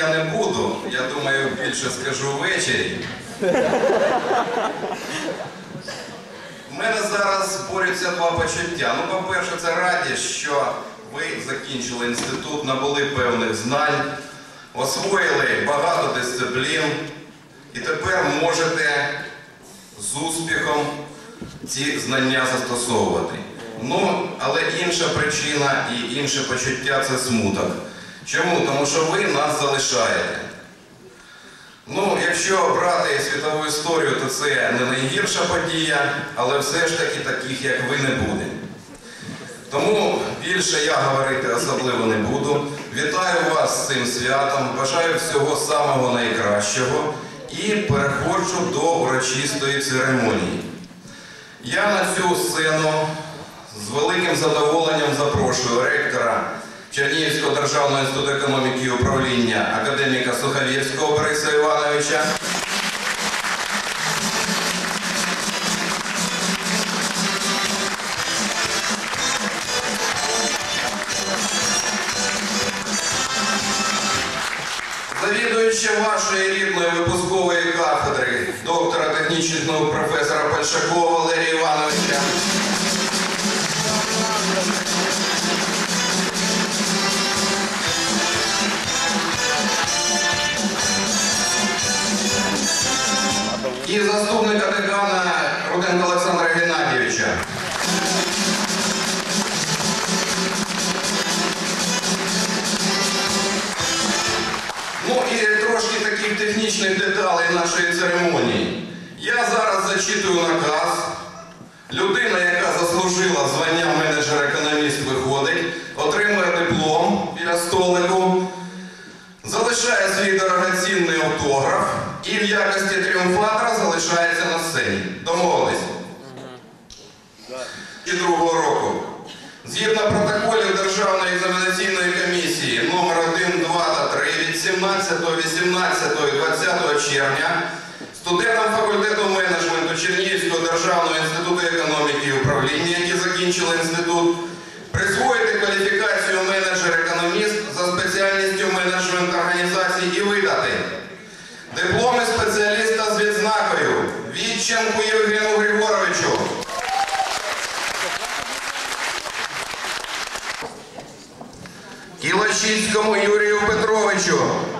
я не буду. Я думаю, більше скажу ввечері. У мене зараз борються два почуття. Ну, по-перше, це радість, що ви закінчили інститут, набули певних знань, освоїли багато дисциплін і тепер можете з успіхом ці знання застосовувати. Ну, але інша причина і інше почуття – це смуток. Чому? Тому що ви нас залишаєте. Ну, якщо брати світову історію, то це не найгірша подія, але все ж таки таких, як ви, не буде. Тому більше я говорити особливо не буду. Вітаю вас з цим святом, бажаю всього самого найкращого і переходжу до урочистої церемонії. Я на цю сцену з великим задоволенням запрошую ректора Чернігівського державного інституту економіки і управління академіка Суховєрського Бориса Івановича. Завідуюча вашої рідної випускової кафедри, доктора технічних наук професора Польшакова Валерія Івановича. І заступника декана Руденка Олександра Геннадійовича. Ну і трошки таких технічних деталей нашої церемонії. Я зараз зачитую наказ. Людина, яка заслужила звання менеджер-економіст, виходить, отримує диплом біля столику, залишає свій дорогоцінний автограф і в якості тріумфатора залишається на сцені. Домовились? 2002 року. Згідно протоколів Державної екзаменаційної комісії номер 1, 2 та 3 від 17, 18 і 20 червня студентам факультету менеджменту Чернігівського державного інституту економіки і управління, які закінчили інститут, присвоїти кваліфікацію менеджер-економіст за спеціальністю менеджмент організацій і видати дипломи спеціаліста з відзнакою Вітченку Євгену Григоровичу, Кілочицькому Юрію Петровичу,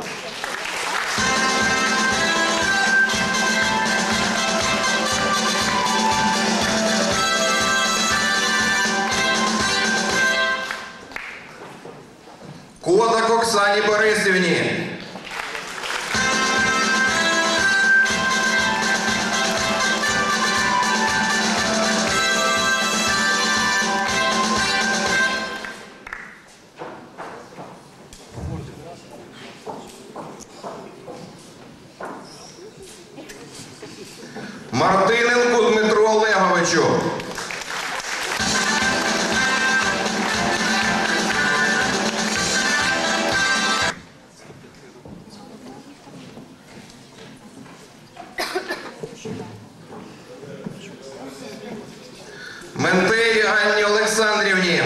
Кодак Оксані Борисівні, Мартиненку Дмитру Олеговичу, Ментей Анні Олександрівні,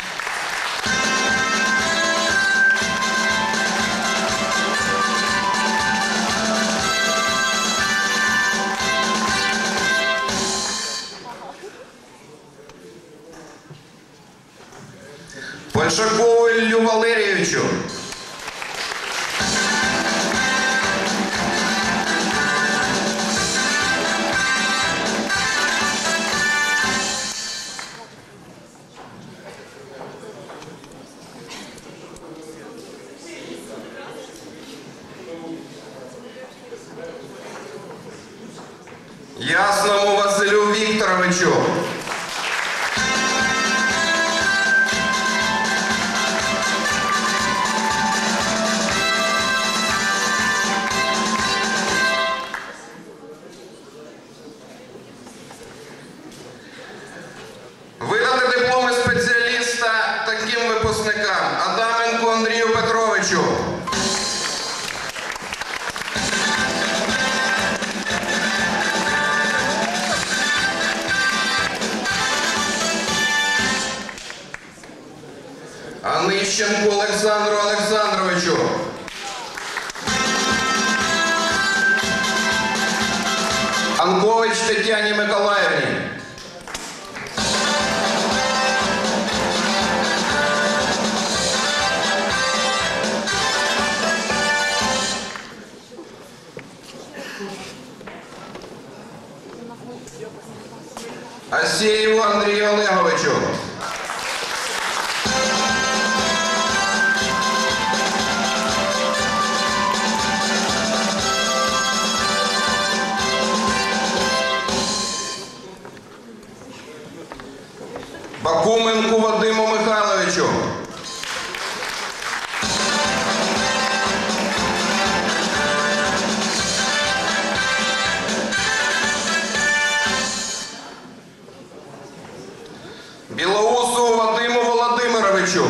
Польшакову Іллю Валерійовичу, Ясному Василю Вікторовичу, видати дипломи спеціаліста таким випускникам: Адаменку Андрію Петровичу, Онищенку Олександру Олександровичу, Ганкович Тетяні Миколаївні. Асєєву Андрію Олеговичу. Бакуменку Вадиму Михайловичу. Білоусу Вадиму Володимировичу.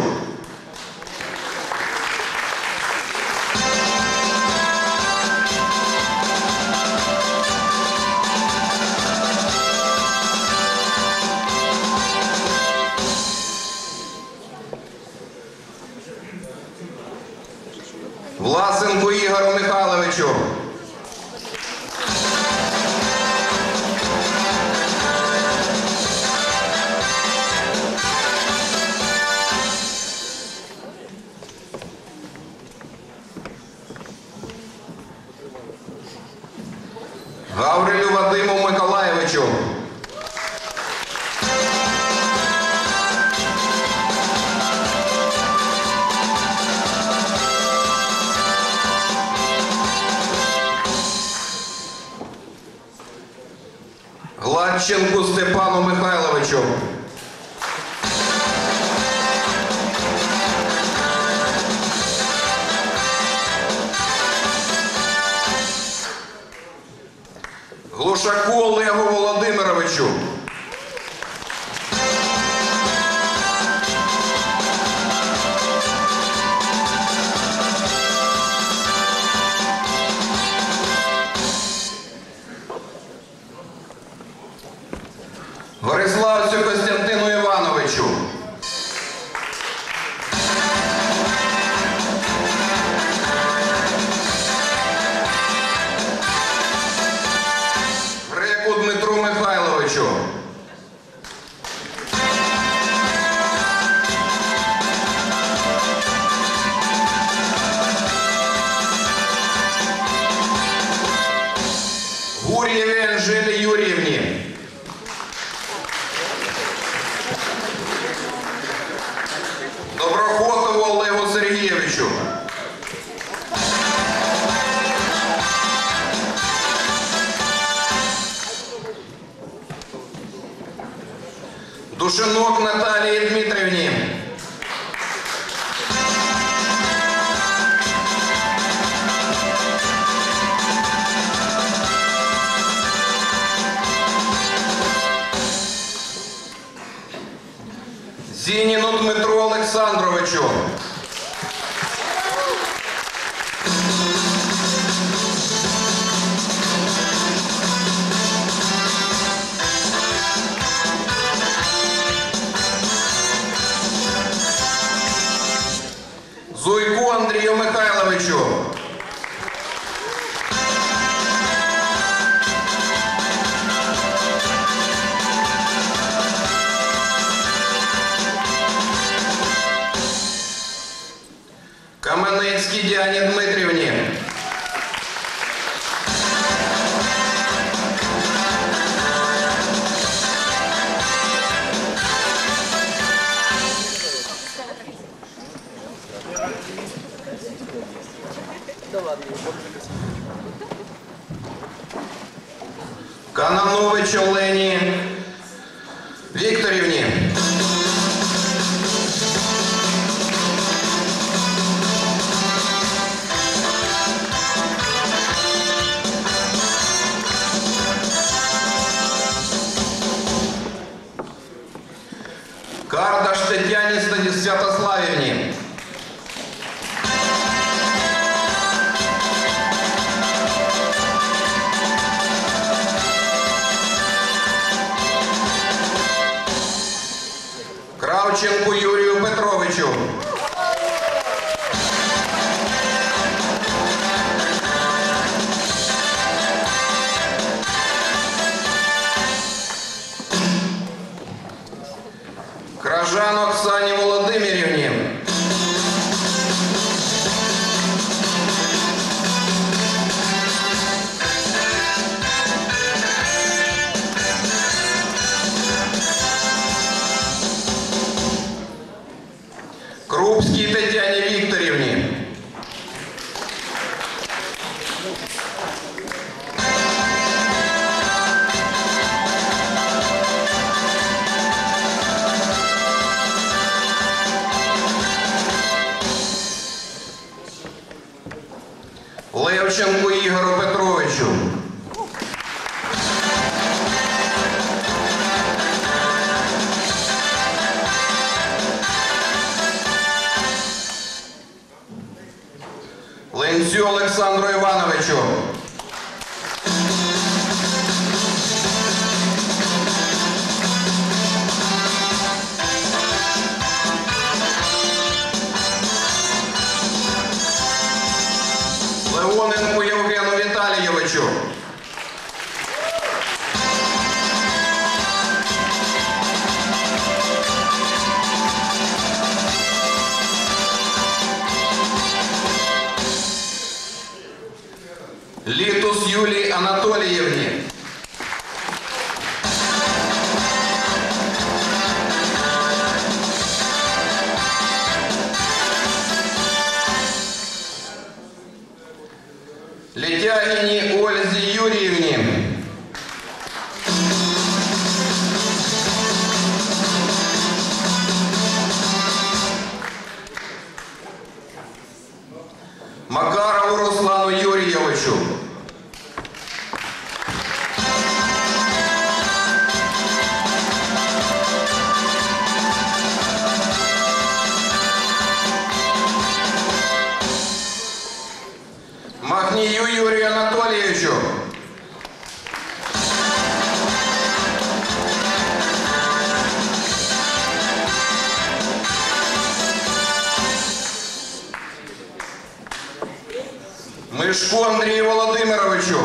Власенку Ігору Михайловичу. Гаврилю Вадиму Миколаєвичу. Гладченку Степану Михайловичу. Глушаку Олегу Володимировичу. Гориславцю Костянтину Івановичу. Греку Дмитру Михайловичу. Гур'єві Анжелі Юріївні. Доброхотову Олегу Сергійовичу. Душинок Наталії Дмитрівні. Зініну Дмитру Олександровичу. Зуйку Андрію Михайловичу. Каменецькій Діані Дмитрівні. Кананович Олені Вікторівні. Кардаш Тетяні Святославівні. Кравченку Юрію Петровичу. Рубській Тетяні Вікторівні. Левченку Ігору Петровичу. Ленцю Олександру Івановичу. Леоненку Євгену Віталійовичу. Літус Юлії Анатоліївні. Летягіні Ользі Юріївні. Макарову Руслану Юрійовичу. Махнію Юрію Анатолійовичу. Мишку Андрію Володимировичу.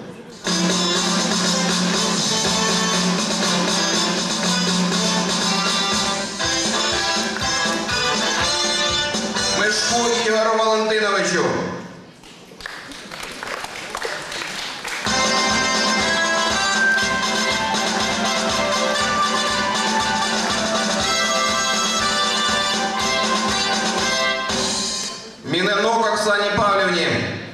Мишку Ігору Валентиновичу. Міненок Оксані Павлівні.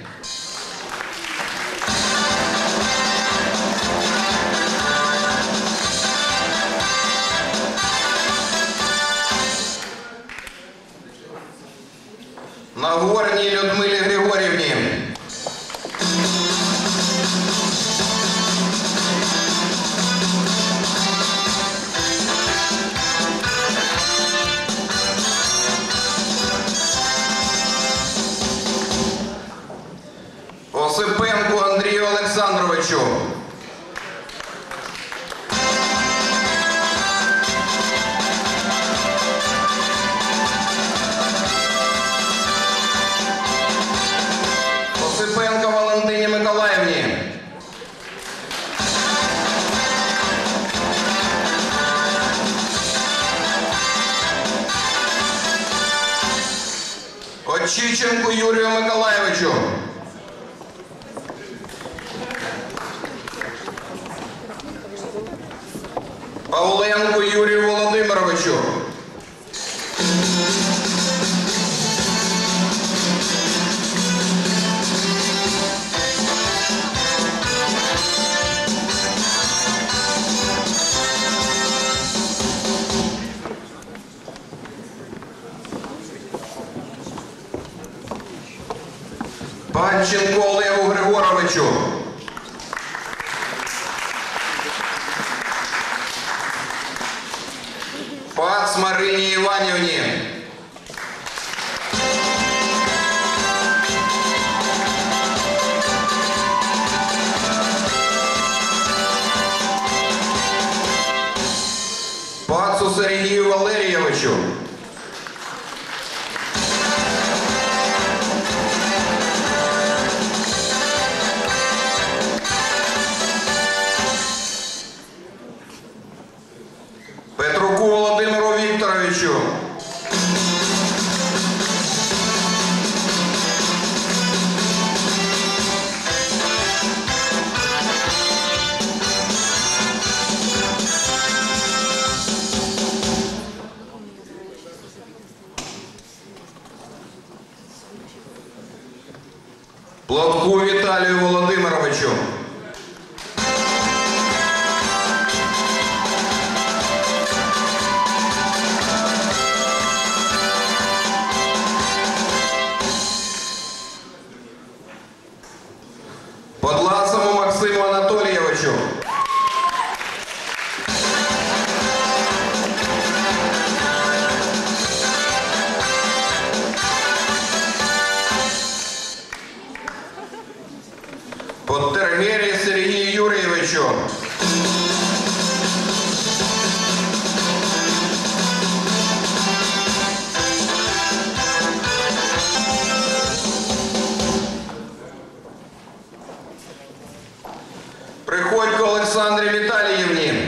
Нагорній Людмилі Григорівні. Осипенку Андрію Олександровичу. Осипенко Валентині Миколаївні. Очіченку Юрію Миколаївичу. Павленку Юрію Володимировичу. Панченко Олегу Григоровичу. Пац Марині Іванівні. Пацу Сергію Валерійовичу. Петруку Володимиру Вікторовичу. Плотку Віталію Володимировичу. Подласому Максиму Анатолійовичу. Подтергері Сергію Юрійовичу. Приходько Олександрі Віталіївні.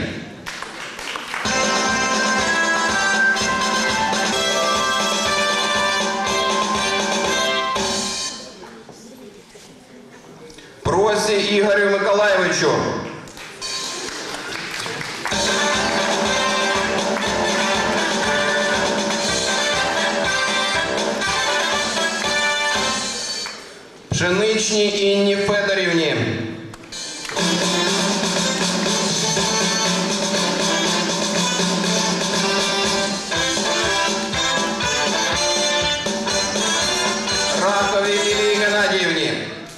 Просі Ігорю Миколайовичу. Пшеничній Інні Федорівні. Раковій Лілії Геннадіївні.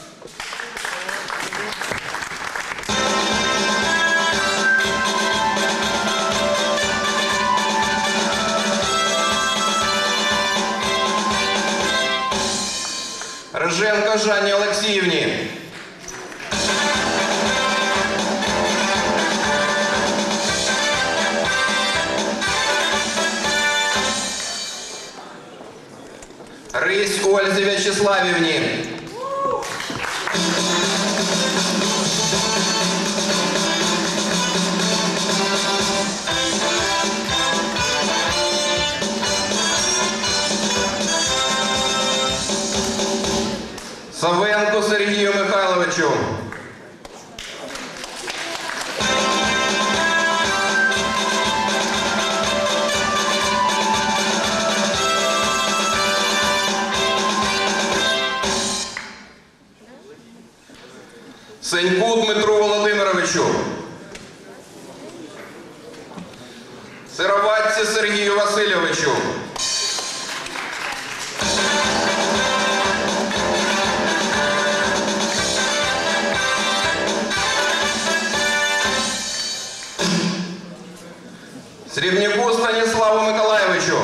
Риженко Жанні Олексіївні. Рись Ользі В'ячеславівні. Савенку Сергію Михайловичу. Сеньку Дмитру Володимировичу. Сироватці Сергію Васильовичу. Срібняку Станіславу Миколайовичу.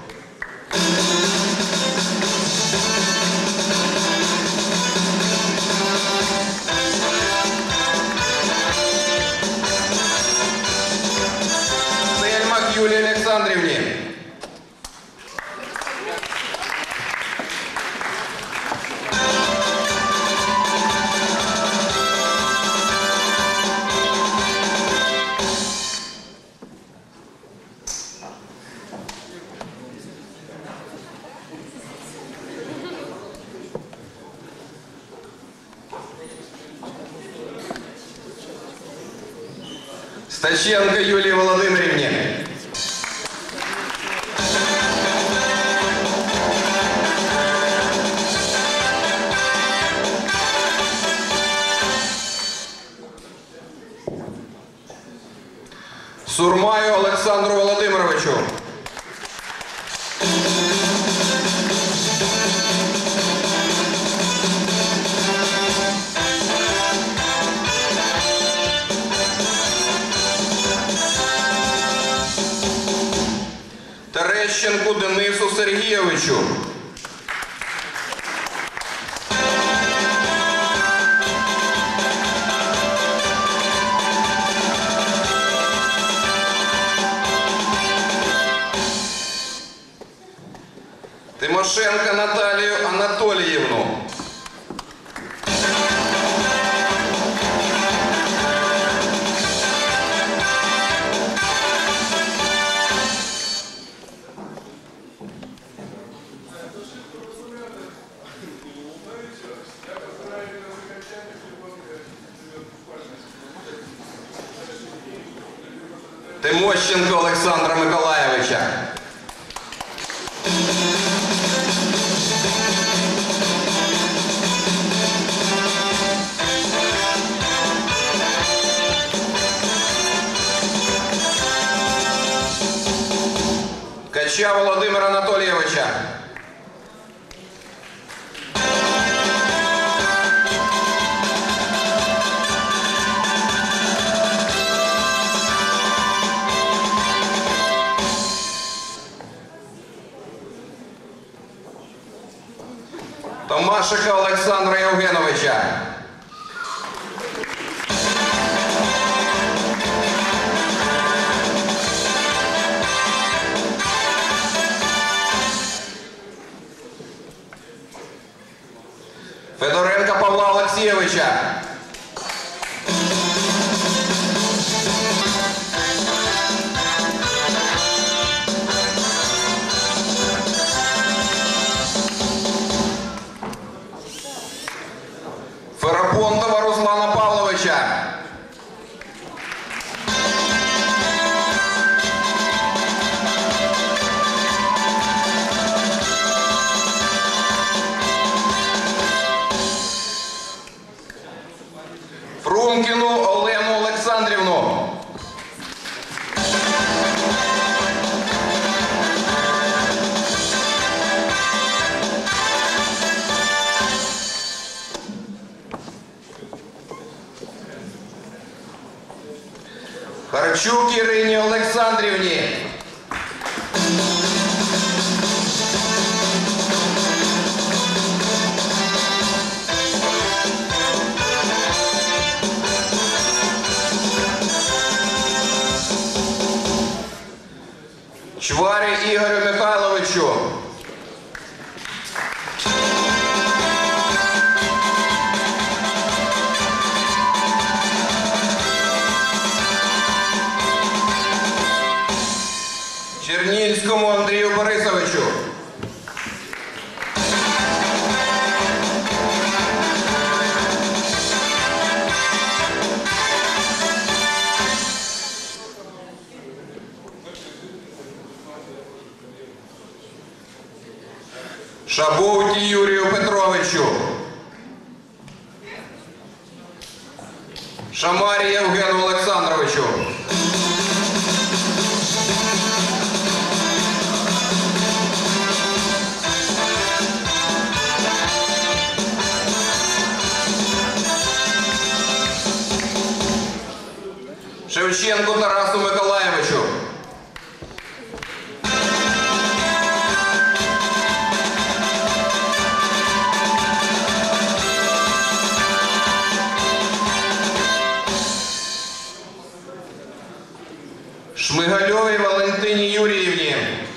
Сельмак Юлії Олександрівні. Стаченко Юлії Володимирівні. Сурмаю Олександру Володимировичу. Терещенку Денису Сергійовичу. Тимошенко Наталію Анатоліївну. Тимощенко Олександра Миколайовича. Томашика Олександра Євгеновича. Федоренка Павла Олексійовича. Ферапонтова Руслана Павловича. Фрумкіну Олену Олександрівну. Харчук Ірині Олександрівні. Чварі Ігорю Михайловичу. Чернільському Андрію Борисовичу. Шабовті Юрію Петровичу. Шамарі Євгену Олександровичу. Шевченку Тарасу Миколаєвичу. Шмигальовій Валентині Юріївні.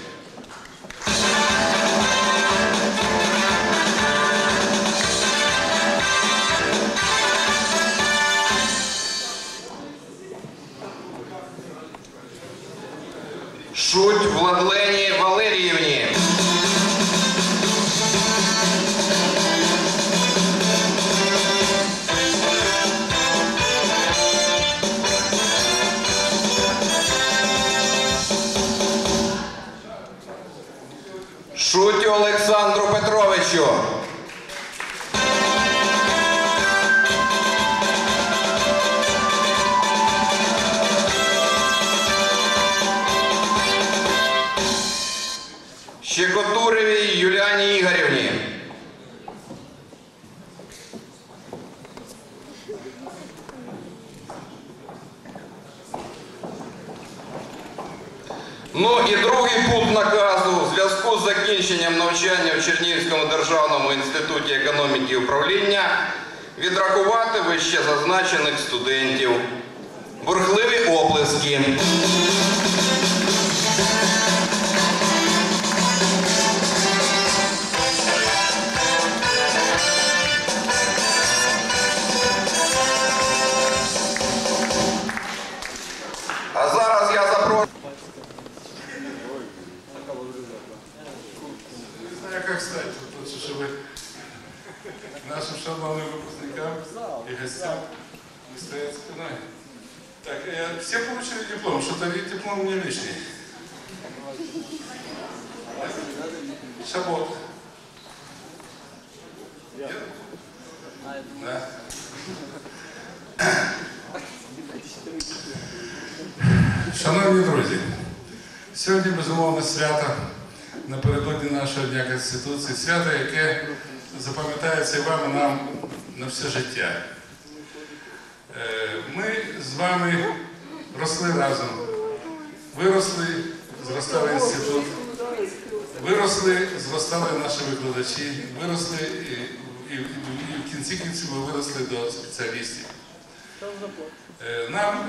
Шуть Владлені Валеріївні. Шуть Олександру Петровичу. Щекотуревій Юліані Ігорівні. Ну і другий пункт наказу в зв'язку з закінченням навчання в Чернігівському державному інституті економіки і управління відрахувати вище зазначених студентів. Бурхливі оплески. А зараз я запрошую. Не знаю, как стать, чтобы нашим шановным выпускникам и гостям не стоять спиной. Так, все получили диплом, что-то ведь диплом не лишний. Шабот. Да. Шановні друзі, сьогодні, безумовно, свято напередодні нашого Дня Конституції, свято, яке запам'ятається і вам, і нам на все життя. Ми з вами росли разом, виросли, зростав інститут. Виросли, зростали наші викладачі, виросли і в кінці кінців ми виросли до спеціалістів. Нам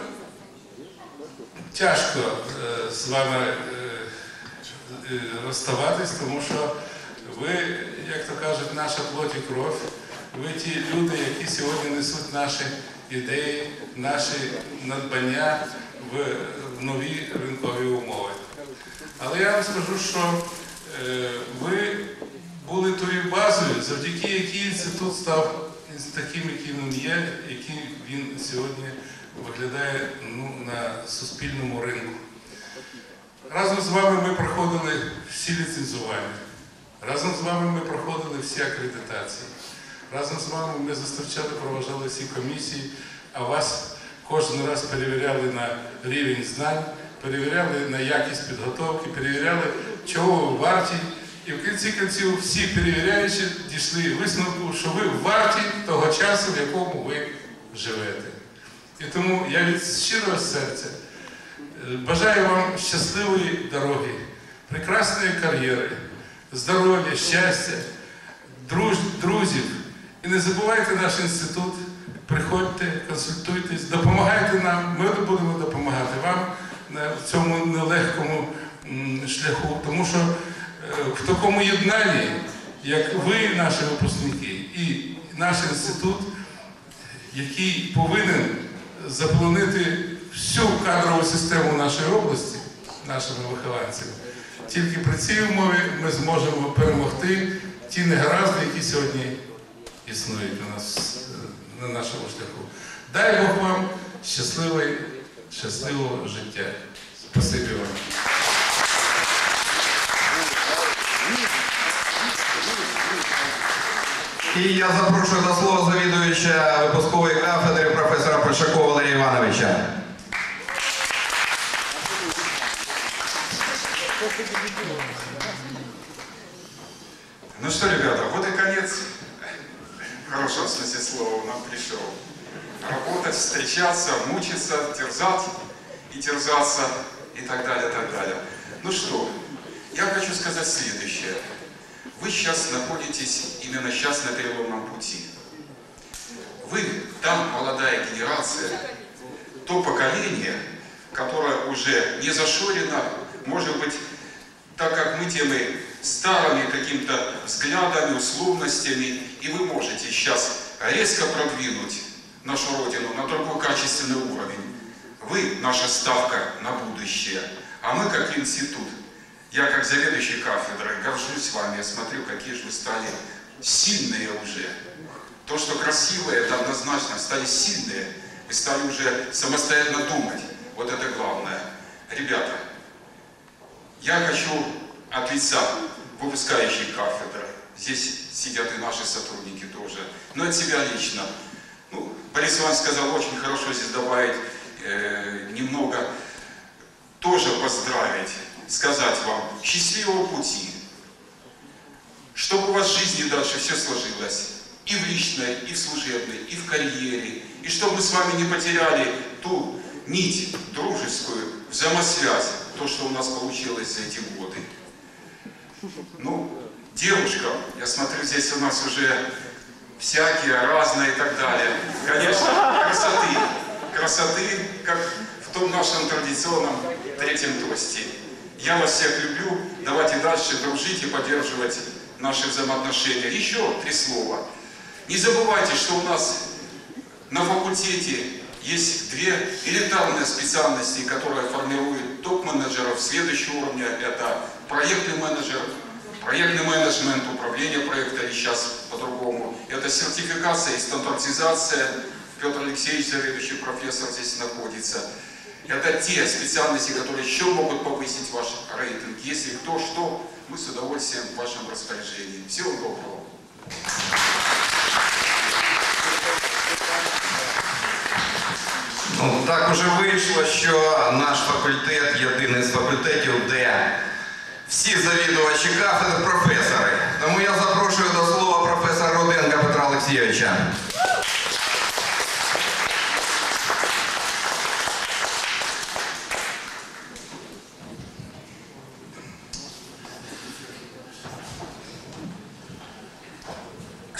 тяжко з вами розставатись, тому що ви, як то кажуть, наша плоть і кров, ви ті люди, які сьогодні несуть наші ідеї, наші надбання в нові ринкові умови. Але я вам скажу, що ви були тою базою, завдяки якій інститут став таким, яким він є, яким він сьогодні виглядає на суспільному ринку. Разом з вами ми проходили всі ліцензування, разом з вами ми проходили всі акредитації, разом з вами ми зустрічали, проважали всі комісії, а вас кожен раз перевіряли на рівень знань, перевіряли на якість підготовки, перевіряли, чого ви варті. І в кінці кінців всі перевіряючі дійшли висновку, що ви варті того часу, в якому ви живете. І тому я від щирого серця бажаю вам щасливої дороги, прекрасної кар'єри, здоров'я, щастя, друзів. І не забувайте наш інститут, приходьте, консультуйтесь, допомагайте нам, ми будемо допомагати вам в цьому нелегкому шляху, тому що в такому єднанні, як ви, наші випускники, і наш інститут, який повинен заполонити всю кадрову систему нашої області, нашими вихованцями, тільки при цій умові ми зможемо перемогти ті негаразди, які сьогодні існують у нас на нашому шляху. Дай Бог вам щасливого життя. Спасибі вам. І я запрошую до слова завідувача випускової кафедри професора Польшакова Валерія Івановича. Ну что, ребята, вот и конец, в хорошем смысле слова, нам пришел. Работать, встречаться, мучиться, терзать и терзаться и так далее, так далее. Ну что, я хочу сказать следующее. Вы сейчас находитесь именно сейчас на переломном пути. Вы, там молодая генерация, то поколение, которое уже не зашорено, может быть, так как мы теми старыми какими-то взглядами, условностями, и вы можете сейчас резко продвинуть нашу Родину на другой качественный уровень. Вы наша ставка на будущее, а мы как институт. Я как заведующий кафедрой горжусь вами, я смотрю, какие же вы стали сильные уже. То, что красивое, это однозначно, стали сильные. Вы стали уже самостоятельно думать. Вот это главное. Ребята, я хочу от лица выпускающей кафедры, здесь сидят и наши сотрудники тоже, но от себя лично. Ну, Борис Иванович сказал, очень хорошо здесь добавить немного, тоже поздравить. Сказать вам счастливого пути, чтобы у вас в жизни дальше все сложилось, и в личной, и в служебной, и в карьере, и чтобы мы с вами не потеряли ту нить дружескую, взаимосвязь, то, что у нас получилось за эти годы. Ну, девушка, я смотрю, здесь у нас уже всякие, разные и так далее. Конечно, красоты, как в том нашем традиционном третьем тосте. Я вас всех люблю, давайте дальше дружить и поддерживать наши взаимоотношения. Еще 3 слова. Не забывайте, что у нас на факультете есть 2 элитарные специальности, которые формируют топ-менеджеров следующего уровня. Это проектный менеджер, проектный менеджмент, управление проекта, или сейчас по-другому. Это сертификация и стандартизация. Петр Алексеевич, заведующий профессор, здесь находится. Это те специальности, которые еще могут повысить ваш рейтинг. Если кто что, мы с удовольствием в вашем распоряжении. Всего доброго. Ну, так уже вийшло, що наш факультет єдиний з факультетів, де всі завідувачі кафедр професори. Тому я запрошую до слова професора Руденка Петра Олексійовича.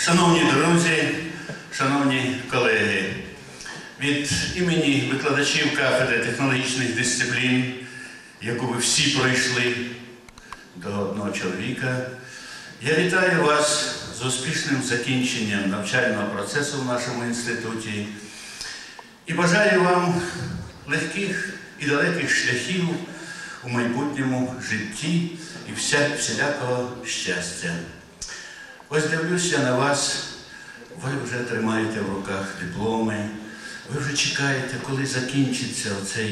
Шановні друзі, шановні колеги, від імені викладачів кафедри технологічних дисциплін, яку ви всі пройшли до одного чоловіка, я вітаю вас з успішним закінченням навчального процесу в нашому інституті і бажаю вам легких і далеких шляхів у майбутньому житті і всілякого щастя. Ось дивлюся на вас, ви вже тримаєте в руках дипломи, ви вже чекаєте, коли закінчиться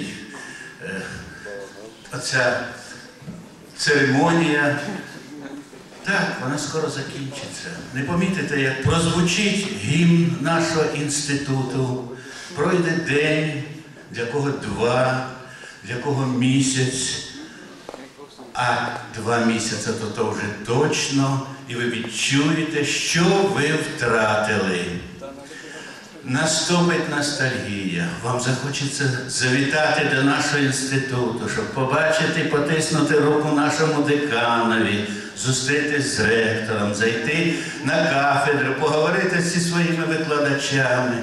оця церемонія. Так, вона скоро закінчиться. Не помітите, як прозвучить гімн нашого інституту, пройде день, для кого 2, для кого місяць, а 2 місяці то вже точно, і ви відчуєте, що ви втратили. Наступить ностальгія, вам захочеться завітати до нашого інституту, щоб побачити, потиснути руку нашому деканові, зустрітись з ректором, зайти на кафедру, поговорити зі своїми викладачами.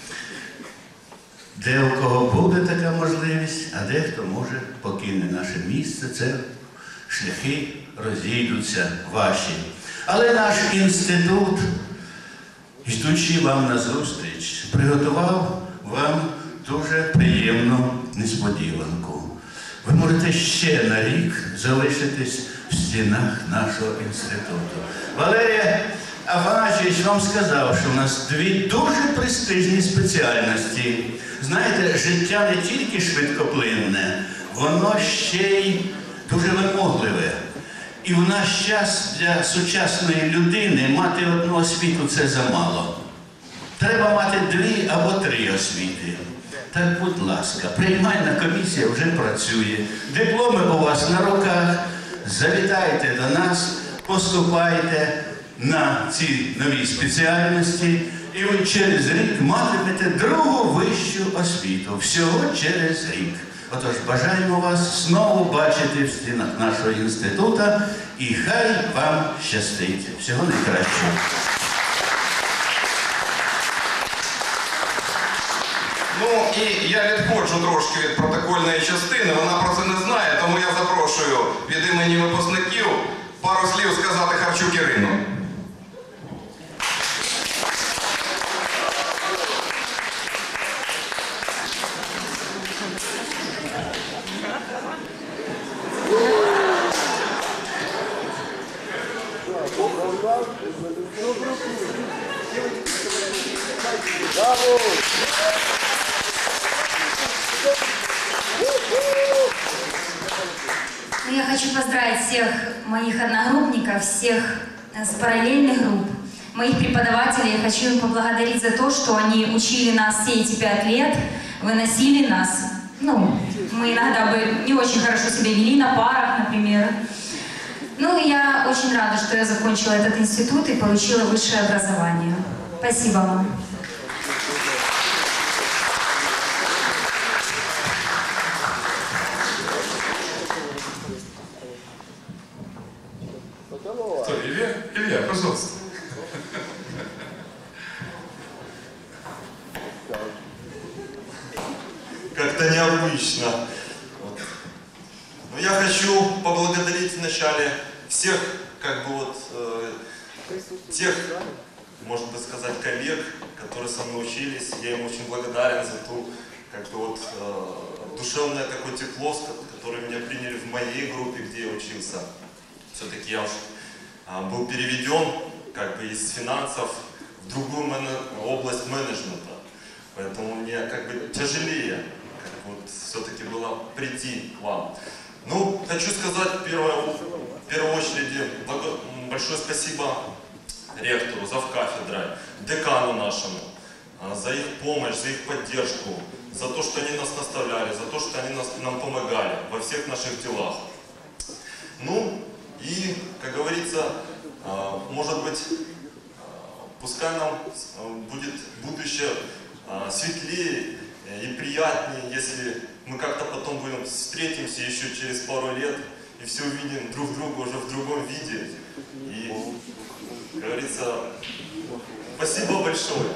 Де у кого буде така можливість, а дехто може покине наше місце, це шляхи розійдуться ваші. Але наш інститут, йдучи вам назустріч, приготував вам дуже приємну несподіванку. Ви можете ще на рік залишитись в стінах нашого інституту. Валерій Афанасьович вам сказав, що в нас 2 дуже престижні спеціальності. Знаєте, життя не тільки швидкоплинне, воно ще й дуже вимогливе. І в наш час для сучасної людини мати 1 освіту – це замало. Треба мати 2 або 3 освіти. Так, будь ласка, приймальна комісія вже працює. Дипломи у вас на руках. Завітайте до нас, поступайте на ці нові спеціальності. І ви через рік матимете 2-гу вищу освіту. Всього через рік. Отож, бажаємо вас знову бачити в стінах нашого інституту і хай вам щастить. Всього найкращого. Ну і я відходжу трошки від протокольної частини, вона про це не знає, тому я запрошую від імені випускників пару слів сказати Харчук Ірину. Я хочу поздравить всех моих одногруппников, всех с параллельных групп, моих преподавателей. Я хочу им поблагодарить за то, что они учили нас все эти 5 лет, выносили нас. Ну, мы иногда бы не очень хорошо себя вели на парах, например. Ну, и я очень рада, что я закончила этот институт и получила высшее образование. Спасибо вам. Кто? Илья? Илья, пожалуйста. Как-то необычно. Вот. Но я хочу поблагодарить вначале всех, тех, можно бы сказать, коллег, которые со мной учились. Я им очень благодарен за ту, душевное такое тепло, которое меня приняли в моей группе, где я учился. Все-таки я был переведен из финансов в другую область менеджмента. Поэтому мне тяжелее все-таки было прийти к вам. Ну, хочу сказать в первую очередь большое спасибо ректору, завкафедрой, декану нашему за их помощь, за их поддержку, за то, что они нас наставляли, за то, что они нам помогали во всех наших делах. Ну, и, как говорится, может быть, пускай нам будет будущее светлее и приятнее, если мы как-то потом встретимся еще через пару лет и все увидим друг друга уже в другом виде. И, как говорится, Спасибо большое.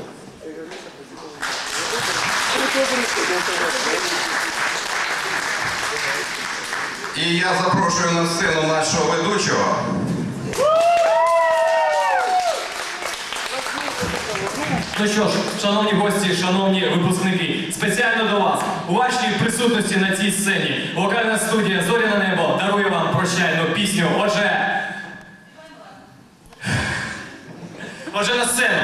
І я запрошую на сцену нашого ведучого. Ну що ж, шановні гості, шановні випускники, спеціально до вас, у вашій присутності на цій сцені вокальна студія «Зоряне небо» дарує вам прощальну пісню. Отже на сцену.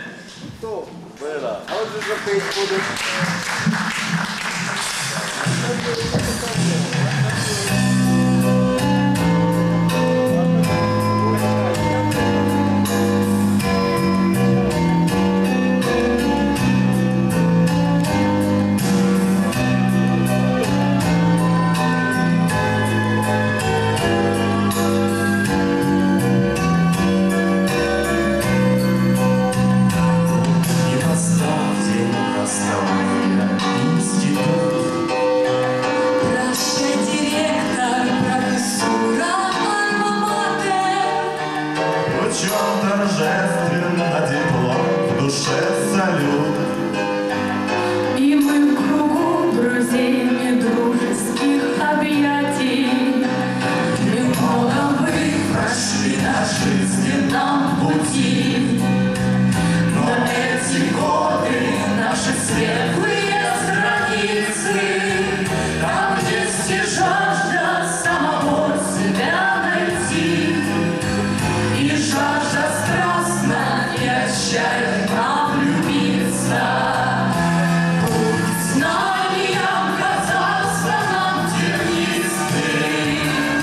Торжественно диплом, в душе салют. И мы в кругу друзей недружеских объятий. Немного вы прошли на жизненном пути, но эти годы наши светлые страницы, там, где есть жажда самого себя найти, и жажда страстно и отчаянно влюбиться. Путь знаниям казался нам тернистым,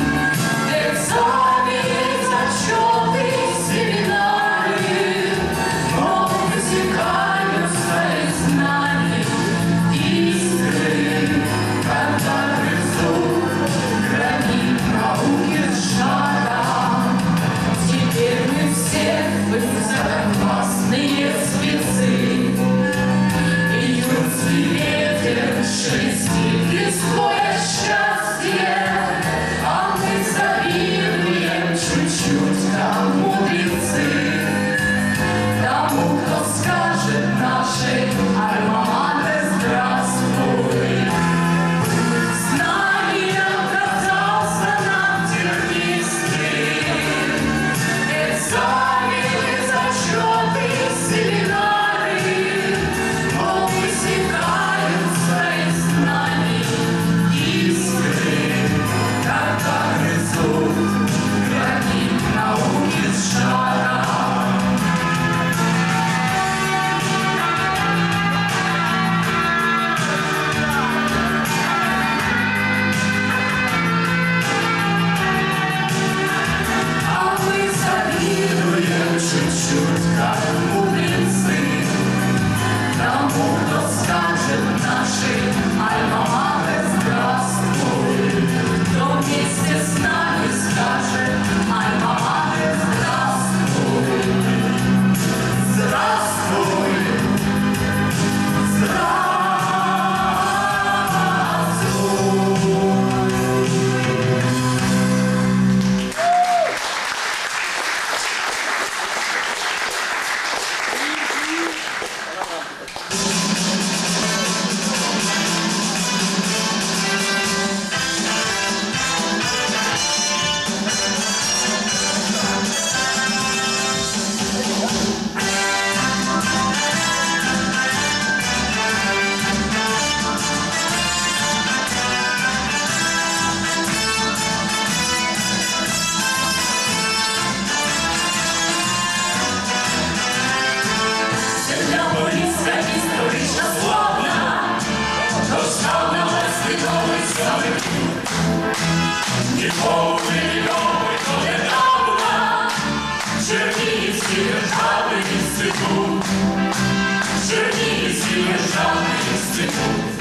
экзамены, зачеты, семинары, но высекаются из знаний искры, когда грызут гранит науки с жаром. Теперь мы все высококлассные спецы, и юрский ветер шелестит листвой счастье, а мы завидуем чуть-чуть, как мудрецы, тому, кто скажет нашей альма-матер здравствуй. Знанием казался нам тернистым, экзамены, зачеты, семинары, но высекаются из знаний искры, когда грызут гранит науки с жаром. А мы завидуем чуть-чуть, как мудрецы, тому, кто скажет нашей альма-матер здравствуй, кто вместе с нами скажет альма-матер здравствуй. Здравствуй, здравствуй. Земля борется исторично славно, но ставилась новый самый не полный новый, но недавно Черниговский державный институт, Черниговский державный институт.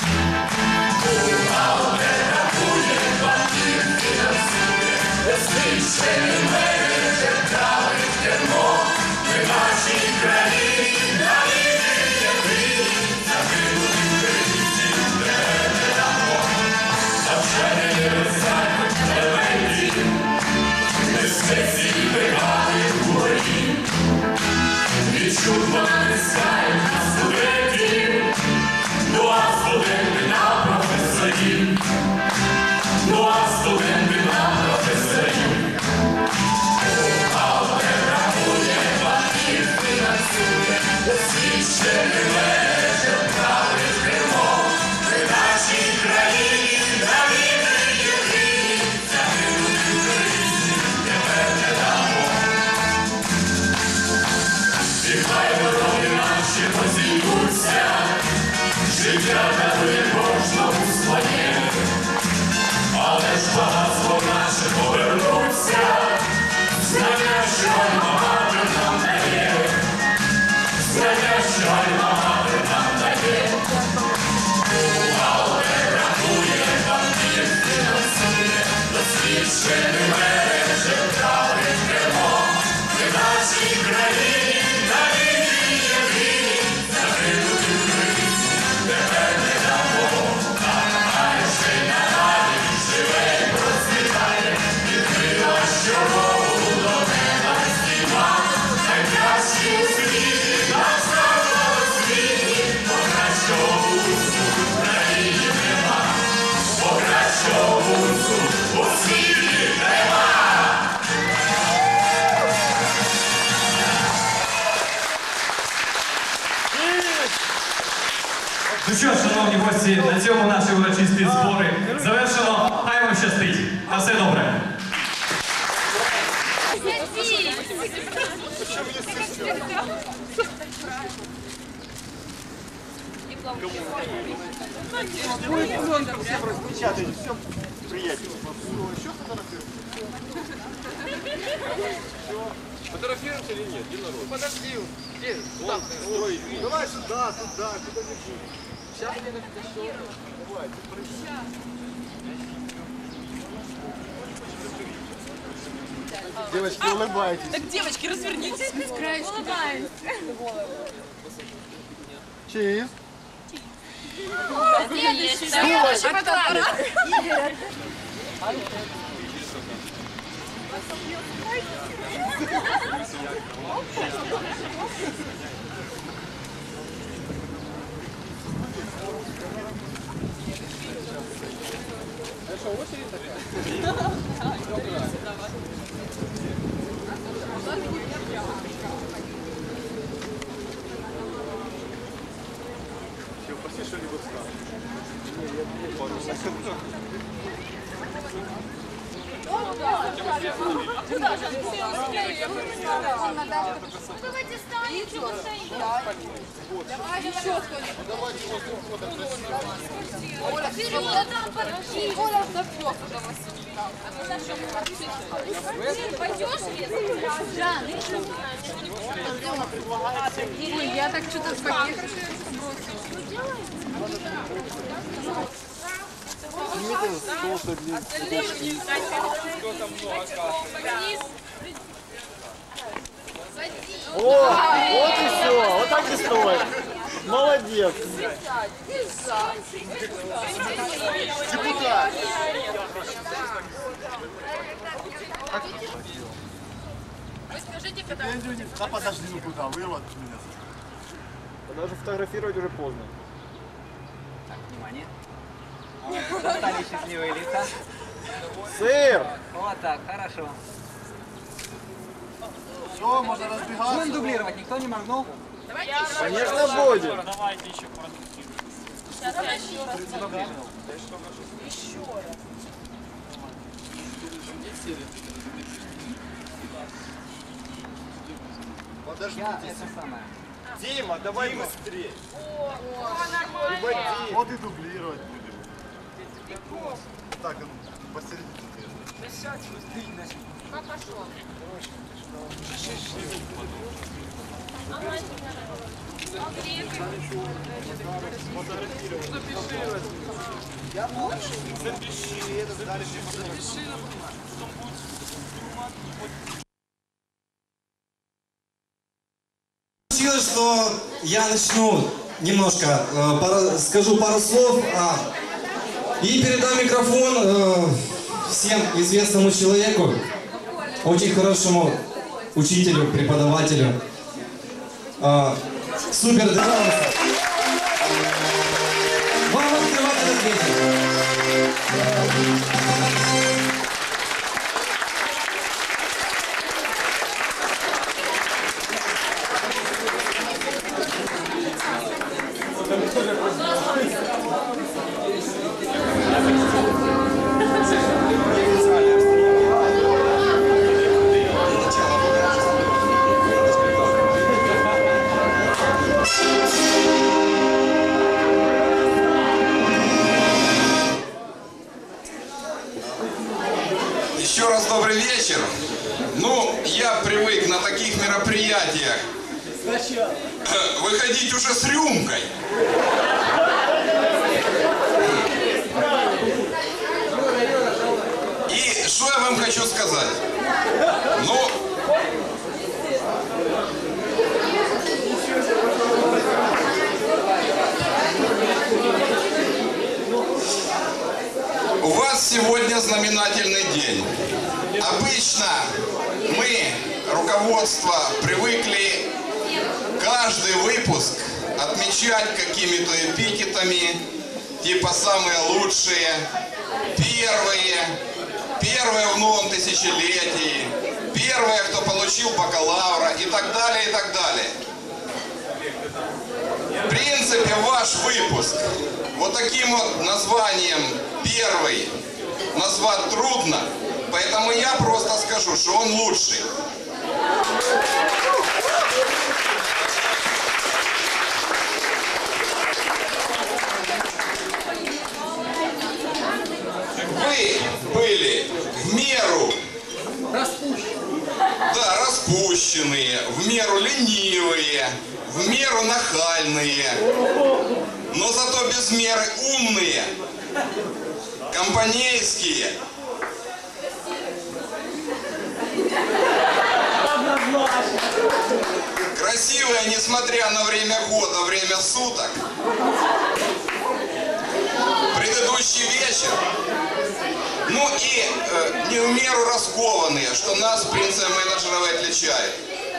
Это будет банкир финансирует, слышали менеджер, правый термо, мы наши краи, на линии были, закрыты кредиты, это домой. Обшарили высоко, давайте, без сессии бригады говорим, ведь чудо життя дарує кожному своє, але ж багатство наше повернуться, знання, що Альма-Матер нам дає, знання, що Альма-Матер нам дає. Бухгалтер рахує, банкір фінансує, досвідчений менеджер править кермо. Ми нашій країні, на війні єдині, загинути українців тепер не дамо. А ще й надалі живе і процвітає, відкрила щороку до неба зима. Найкращі у світі, наш народ у світі, бо кращого вузу в Україні нема, бо кращого вузу у світі нема. Ну що ж, шановні гості, на цьому наші урочисті збори завершено. Хай вам щастить. На все добре. Фотографируемся или нет? Подожди. Где? Вон, давай сюда, куда-нибудь. Сейчас мне на фотошоп. Давай, девочки, улыбайтесь. Так, девочки, развернитесь. Улыбаемся. Чиз. Следующий фотоаппарат. Это что, очередь такая? Все, почти что-нибудь скажешь. Не, я понял. Давайте встанем, что вы стоите? Давай, еще кто-нибудь. Давайте вот фото красиво. Оля, вперед, там подожди. Оля, запёк туда Василия. А мы на чем? Пойдешь вес? Да, Ой, я так что-то с пакетом бросила. О, вот и все, вот так и стоит. Молодец. Депутат. Вы скажите, когда... Да подожди, ну куда, вы вот меня. Даже фотографировать уже поздно. Так, внимание. Достали счастливые лица. Сыр! Вот так, хорошо. Все, можно разбегаться. Будем дублировать, никто не моргнул? Конечно, будем. Давайте еще пару. Давай еще раз. Еще раз. Подождите. Это самое. Дима, давай быстрее. О, нормально. Вот и дублировать будем. Так, посередине. Как пошел? Запиши это дальше. Получилось, что я начну немножко, скажу пару слов, и передам микрофон всем известному человеку, очень хорошему учителю, преподавателю, супер державнику. Вам открывать этот вечер. мероприятиях выходить уже с рюмкой. И что я вам хочу сказать? Ну, у вас сегодня знаменательный день. Обычно мы, руководство, привыкли каждый выпуск отмечать какими-то эпитетами, типа самые лучшие, первые в новом тысячелетии, первые, кто получил бакалавра и так далее, и так далее. В принципе, ваш выпуск вот таким вот названием «Первый» назвать трудно, поэтому я просто скажу, что он лучший. Вы были в меру распущенные, в меру ленивые, в меру нахальные, но зато без меры умные, компанейские. Красивые, несмотря на время года, время суток. Предыдущий вечер. Ну и не в меру раскованные, что нас, принца-менеджеров, отличает.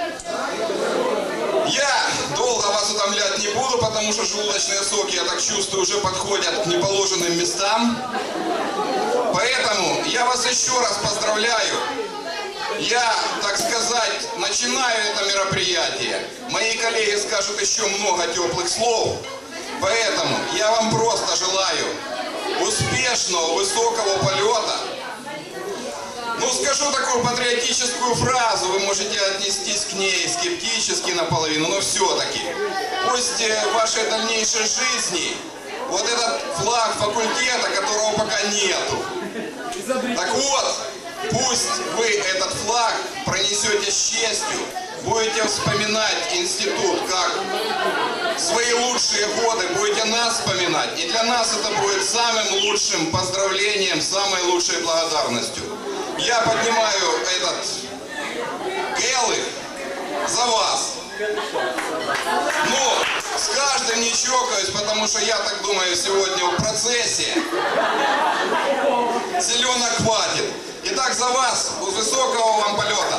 Я долго вас утомлять не буду, потому что желудочные соки, я так чувствую, уже подходят к неположенным местам. Поэтому я вас еще раз поздравляю. Я, так сказать, начинаю это мероприятие. Мои коллеги скажут еще много теплых слов. Поэтому я вам просто желаю успешного, высокого полета. Ну, скажу такую патриотическую фразу, вы можете отнестись к ней скептически наполовину, но все-таки. Пусть в вашей дальнейшей жизни вот этот флаг факультета, которого пока нету. Так вот, пусть вы этот флаг пронесете с честью, будете вспоминать институт как свои лучшие годы, будете нас вспоминать. И для нас это будет самым лучшим поздравлением, самой лучшей благодарностью. Я поднимаю этот келых за вас. Ну, с каждым не чокаюсь, потому что я так думаю, сегодня в процессе селенок хватит. Итак, за вас, высокого вам полета.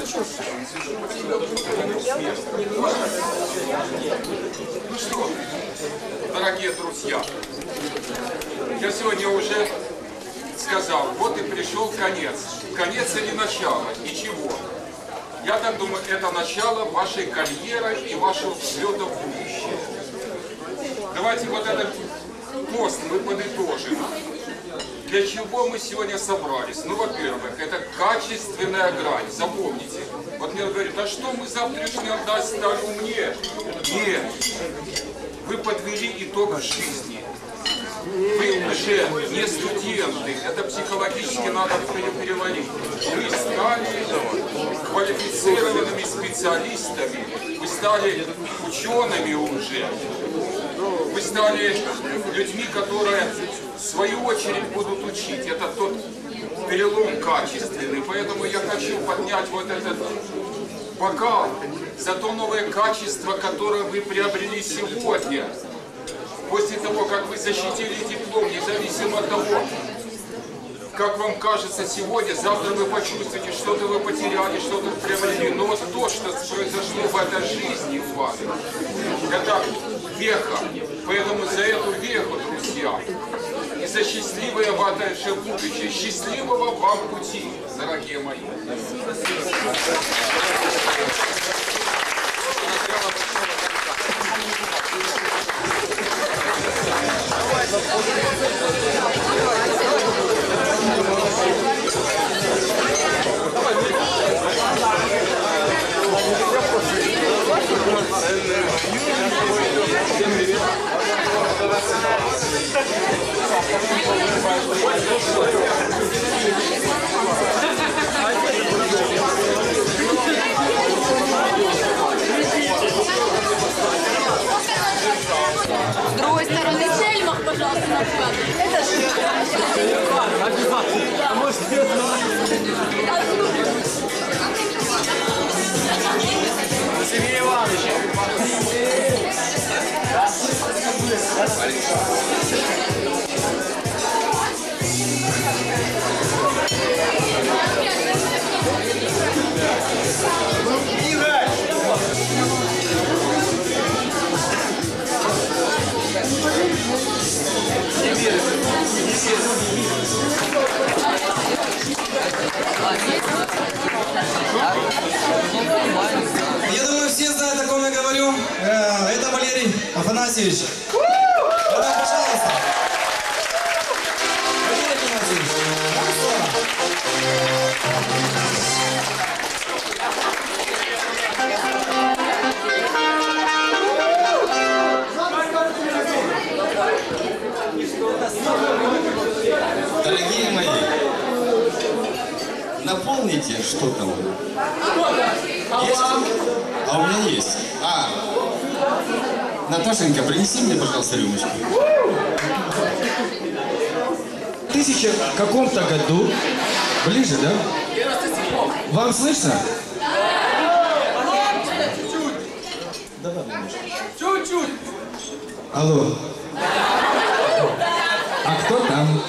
Ну что, дорогие друзья, я сегодня уже сказал, вот и пришел конец. Конец или начало, и чего? Я так думаю, это начало вашей карьеры и вашего взлета в будущее. Давайте вот этот пост мы подытожим. Для чего мы сегодня собрались? Ну, во-первых, это качественная грань. Запомните. Вот мне говорят, а что мы завтрашнего дня стали умнее? Нет. Вы подвели итог жизни. Вы уже не студенты. Это психологически надо переварить. Вы стали квалифицированными специалистами. Вы стали учеными уже. Вы стали людьми, которые в свою очередь будут учить. Это тот перелом качественный. Поэтому я хочу поднять вот этот бокал за то новое качество, которое вы приобрели сегодня. После того, как вы защитили диплом, независимо от того, как вам кажется сегодня, завтра вы почувствуете, что-то вы потеряли, что-то приобрели. Но вот то, что произошло в этой жизни у вас, это веха. Поэтому за эту веху, друзья, и за счастливое ваше будущее, счастливого вам пути, дорогие мои. С другой стороны, Сельмах, пожалуйста, на вклад. Это же... А может, Сергей Иванович. Я думаю, все знают, о ком я говорю. Это Валерий Афанасьевич. Да, пожалуйста. Валерий Афанасьевич. Дорогие мои, наполните, что там? Есть? А у меня есть. Наташенька, принеси мне, пожалуйста, рюмочку. В 1000 каком-то году, ближе, да? Вам слышно? Чуть-чуть. Алло. А кто там?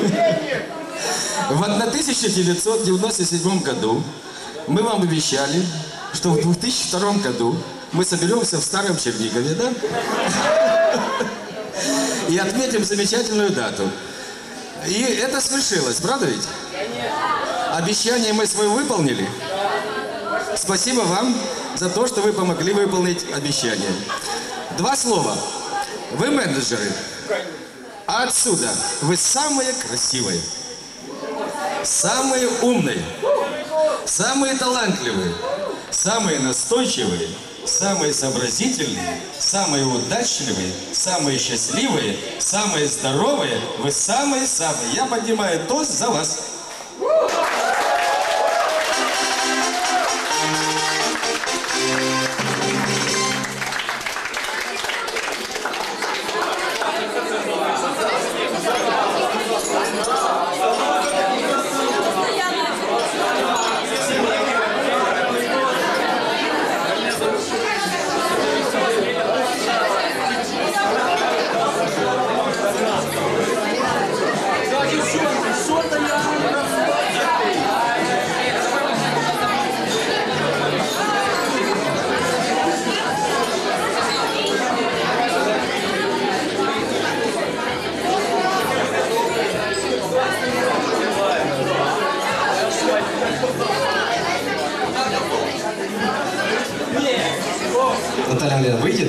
В 1997 году мы вам обещали, что в 2002 году мы соберемся в Старом Чернигове, да? И отметим замечательную дату. И это свершилось, правда ведь? Обещание мы свое выполнили. Спасибо вам за то, что вы помогли выполнить обещание. 2 слова. Вы менеджеры. А отсюда вы самые красивые, самые умные, самые талантливые, самые настойчивые, самые сообразительные, самые удачливые, самые счастливые, самые здоровые. Вы самые-самые. Я поднимаю тост за вас. Наталья Андреевна выйдет?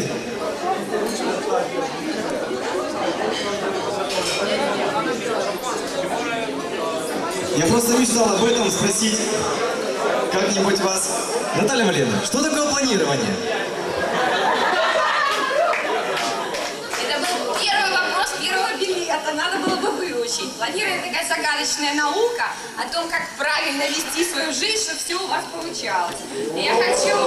Я просто мечтал об этом спросить как-нибудь вас. Наталья Валерьевна, что такое планирование? Это был первый вопрос первого билета. Надо было бы выучить. Планирование — такая загадочная наука о том, как правильно вести свою жизнь, чтобы все у вас получалось. И я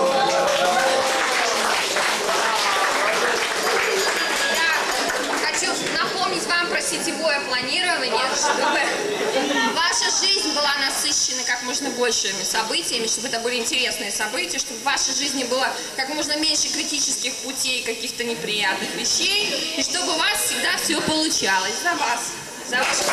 хочу напомнить вам про сетевое планирование, чтобы ваша жизнь была насыщена как можно большими событиями, чтобы это были интересные события, чтобы в вашей жизни было как можно меньше критических путей, каких-то неприятных вещей, и чтобы у вас всегда все получалось. За вас. За вашу...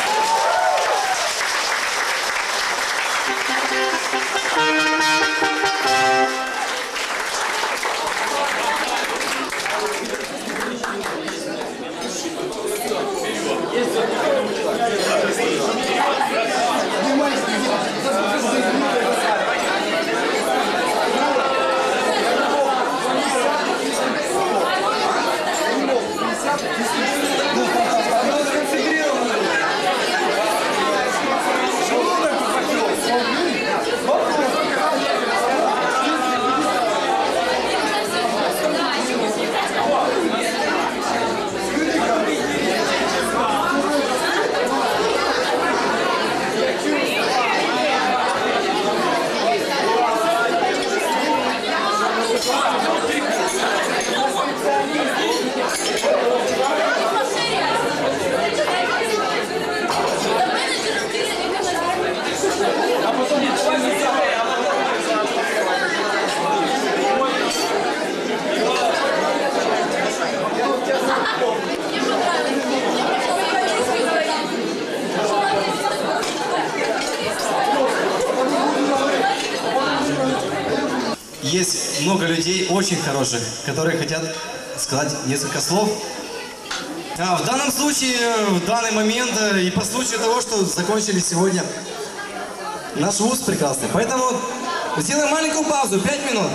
Есть много людей очень хороших, которые хотят сказать несколько слов. В данном случае, в данный момент и по случаю того, что закончили сегодня наш вуз прекрасный. Поэтому сделаем маленькую паузу, 5 минут.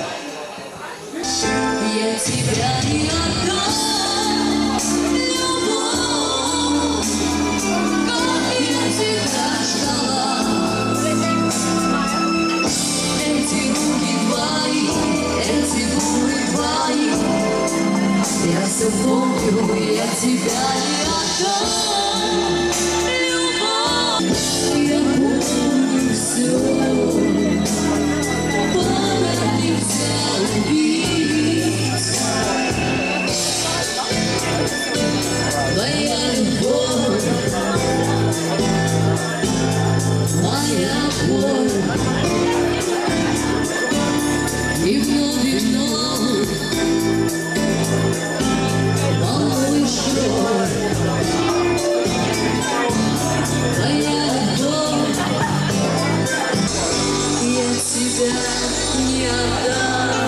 Я тебя не отдам, любовь, как я тебя ждала. Эти руки твои, эти губы твои, я все помню, я тебя не отдам, любовь. Я помню все, память нельзя убить. Моя любовь, моя боль. И вновь, малышой, моя любовь, я тебя не отдам.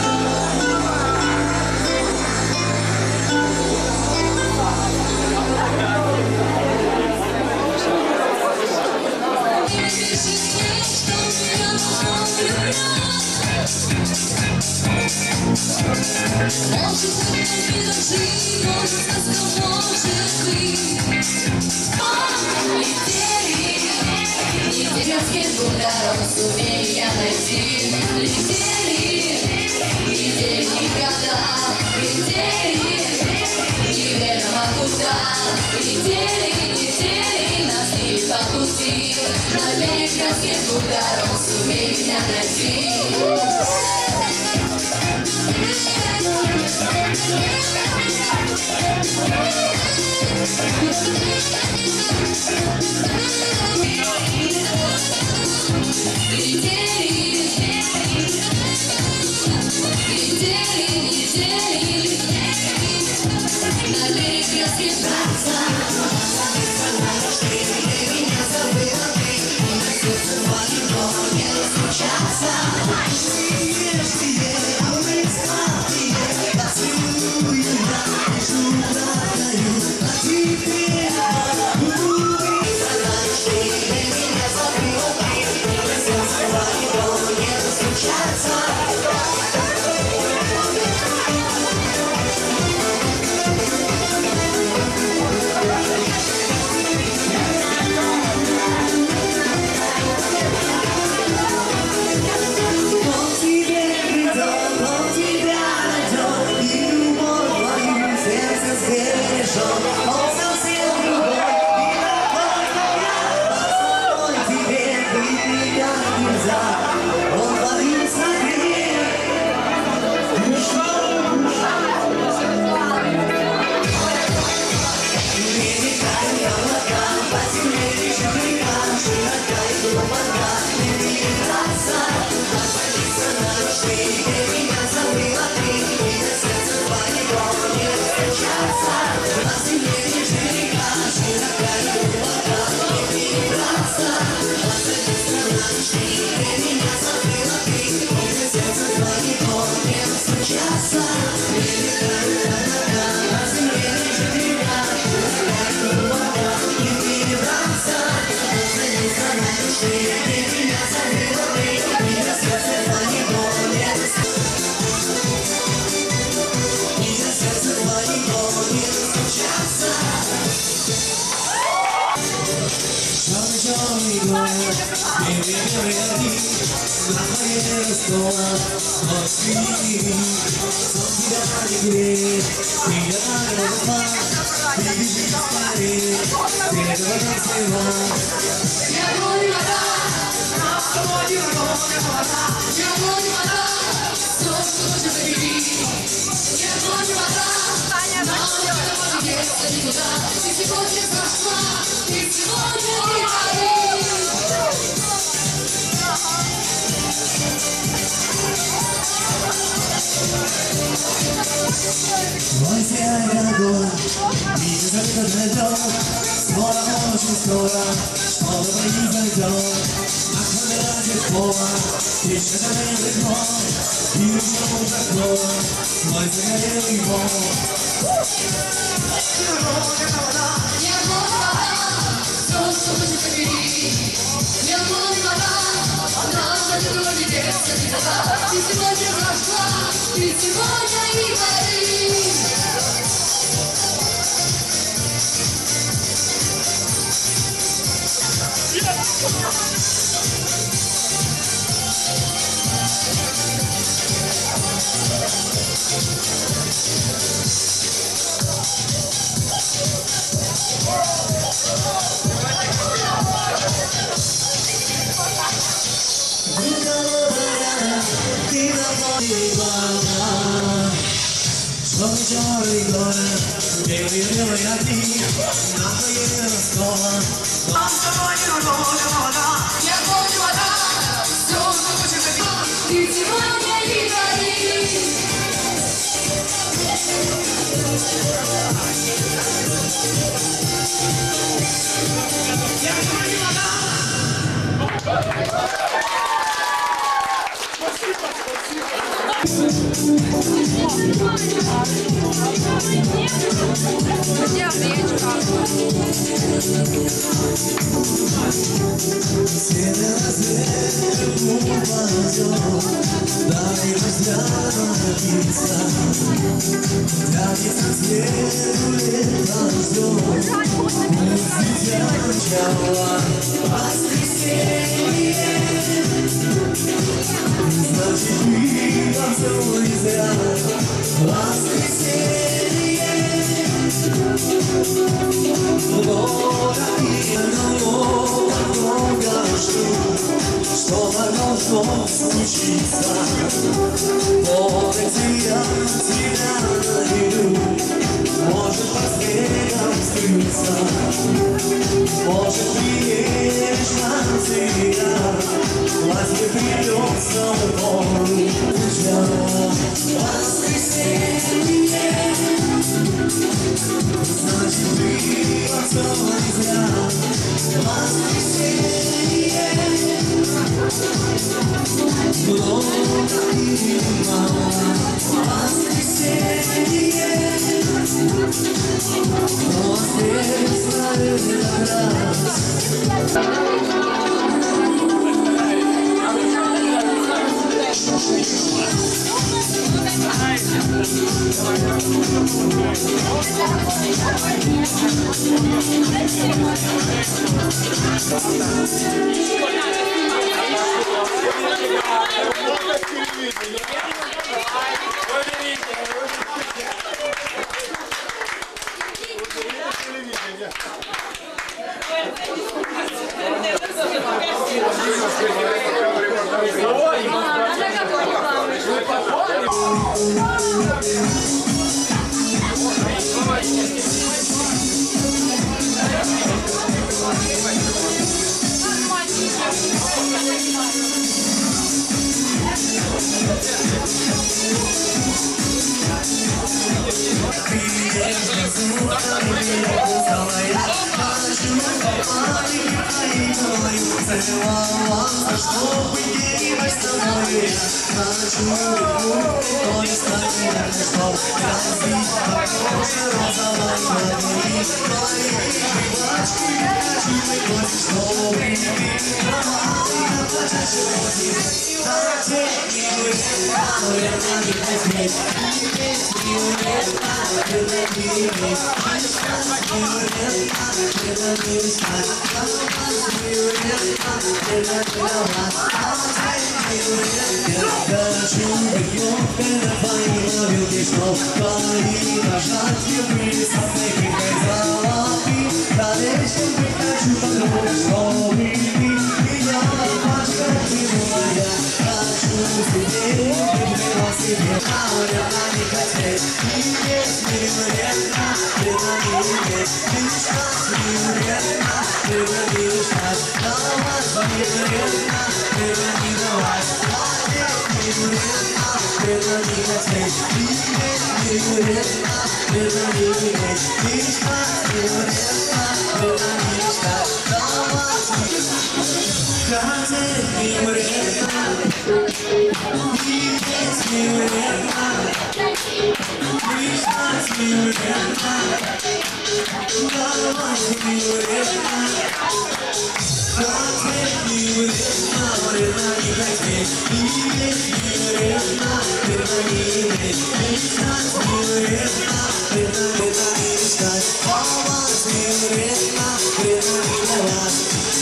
Может, это миражи, может, сказка, может быть. Летели скидку дорог, сумею я найти. Летели никогда, летели неведомо куда. Летели нас не по пути. На берег скидку дорог, сумею я найти. Теперь снова воскресенье. Сон тебя не греет, ты готова, прибежи скорее, переговорим своего. Я говорю, вода, нас с тобой не вода. Я говорю, вода, сон тоже забери. Я говорю, вода, нас с тобой не деться никуда. Ты сегодня зашла, ты сегодня не гори. Мой сияет огонь, видишь, как это зайдет. Скоро, очень скоро, что-то произойдет. Аккумулятор пола, печка горелый гон. И ничего такого, мой загорелый гон. Я говорю, вода, солнце будет забери. Я говорю, вода, нас с тобой не деться никуда. Ты сегодня зашла, ты сегодня не гори. Черный город, белые огни, на твоей раскола. Нам с тобой не вода, вода. Я говорю, вода, солнце будет забить. Ты сегодня не гори. Я говорю, вода. Где аптечка? Свет рассвет упадет, дай взгляду напиться. Тянется сверху лето ждет, пусть дитя начала. Воскресенье, значит, мимо все не зря. Воскресенье, много жду, что должно случиться. Может, я тебя найду, может, по снегам скрыться. Может, приедешь на тебя, власти придется упомнить. Воскресенье, значит, было все не зря. Воскресенье, много и мало. Воскресенье, но воскресно этот раз. Целовался, чтобы делилась с тобой. Ночную любовь, не станет слов. Грозит, как кожа розовая. Твои жвачки, красивый гость, чтобы не переломал. Я плачу сегодня. А где не будет, но я не возьмет. Не умеет, это не имеет. Не умеет, это не искать. Не умеет, это не давать. Хочу быть легкой на твоих новинких снов. Твои нажатия были самой крикой золоты. На вечер прихожу подруг, чтобы ты меня пожалеть моя. Хочу себе, любила себе, а вредно не хотеть. И есть вредно, вредно не иметь. Мечтать не вредно, вредно не мечтать. Давать мне вредно, вредно не давать. Вредно не хотеть, иметь не вредно, вредно не иметь. Мечтать не вредно, вредно не мечтать. Давать хотеть не вредно, иметь не вредно. Мечтать не вредно, давать не вредно. Хотеть не вредно, вредно не хотеть. Иметь не вредно, вредно не иметь. Мечтать не вредно, вредно не мечтать. Давать не вредно, вредно не давать.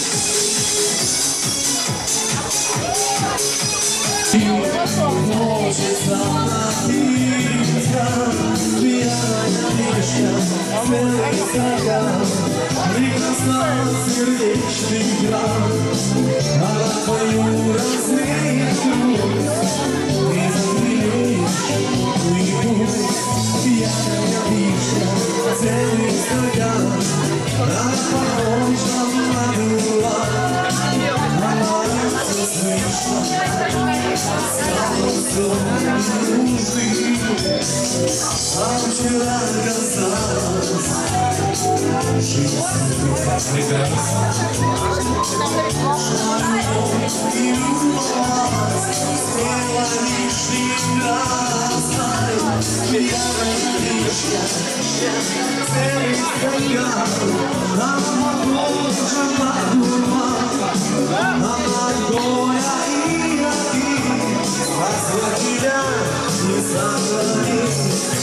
Хочется напиться, пьяная вишня, целый стакан. Прикасался сердечный град, а твою размечу. Ты заглянешь, уйдешь, пьяная вишня, целый стакан. А похожа на дула, она все слышно. А вчера казалось, жизнь прекрасна. И улыбалась, смело вишней красной. Пьяная вишня, целый стакан. Она похожа на дурман, на горя и огни. Тебя не сохранить.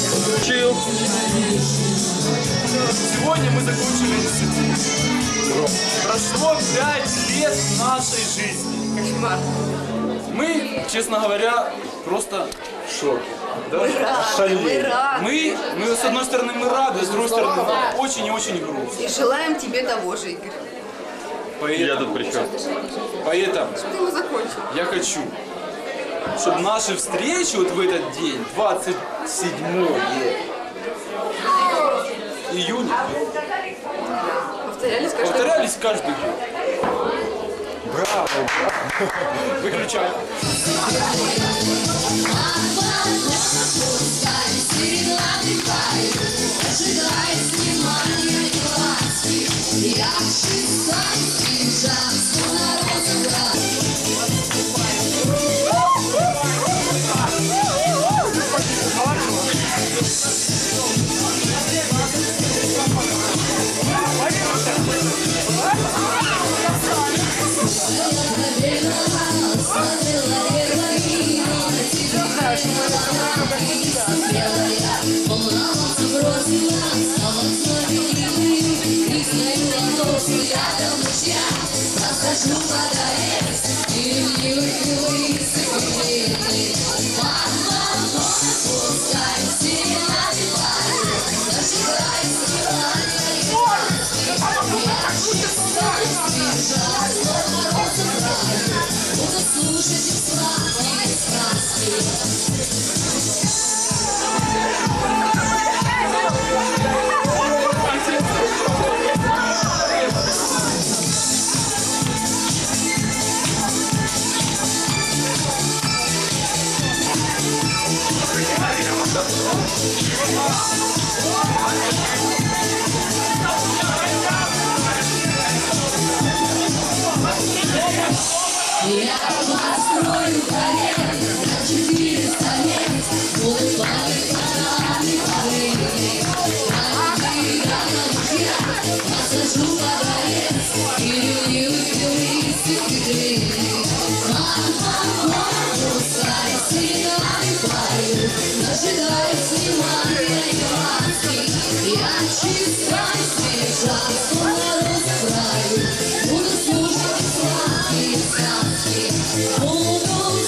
Сегодня мы закончили институт. Прошло 5 лет нашей жизни. Кошмар. Мы, честно говоря, просто в шоке. Да? Мы, с одной стороны, мы рады, с другой стороны, очень и очень грустно. И желаем тебе того же, Игорь. Я тут при чем? Поэтому я хочу, чтобы наши встречи вот в этот день, 27 июня, повторялись каждый день. Браво, браво. Выключай. Я построю проект на 400 лет, будут память парами порывы. Я посажу под арест, и люблю стихи. Мама, пускай сигналы поют, дожидаясь внимания и ласки. Я чиста и свежа, словно роза в раю, буду слушать сладкие сказки.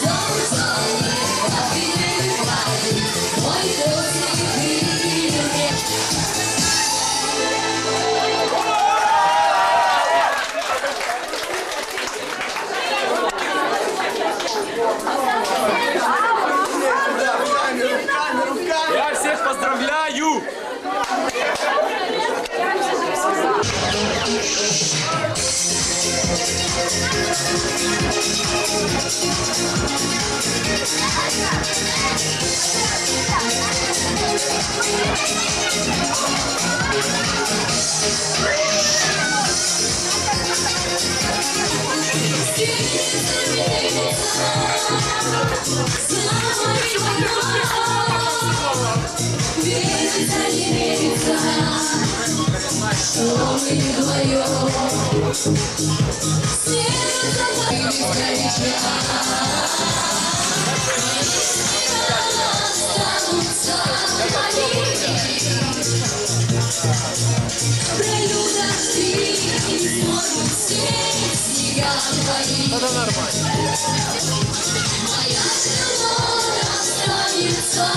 Это нормально. Моя сила останется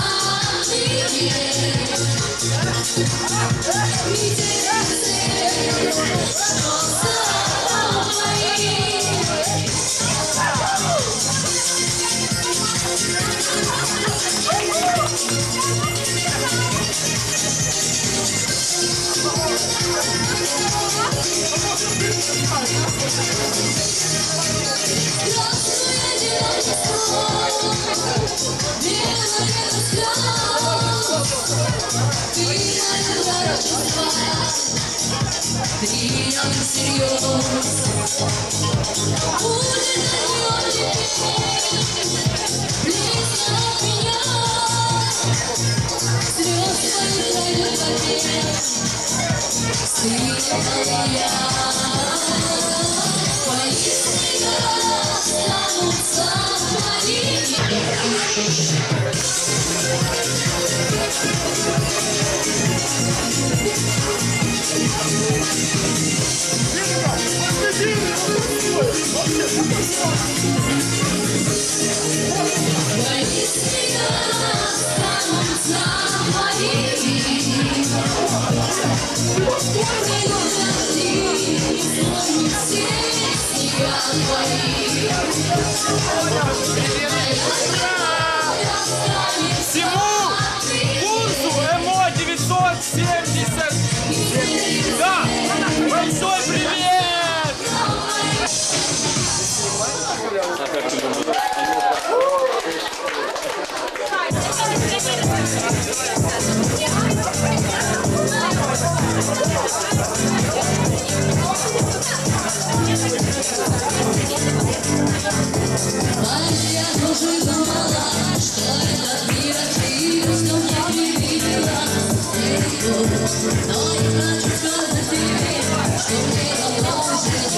Всему курсу МО 970. Да! Большой привет! Я тоже думала, что этот мир ошибся, что мне привила но я хочу сказать тебе, что мне давно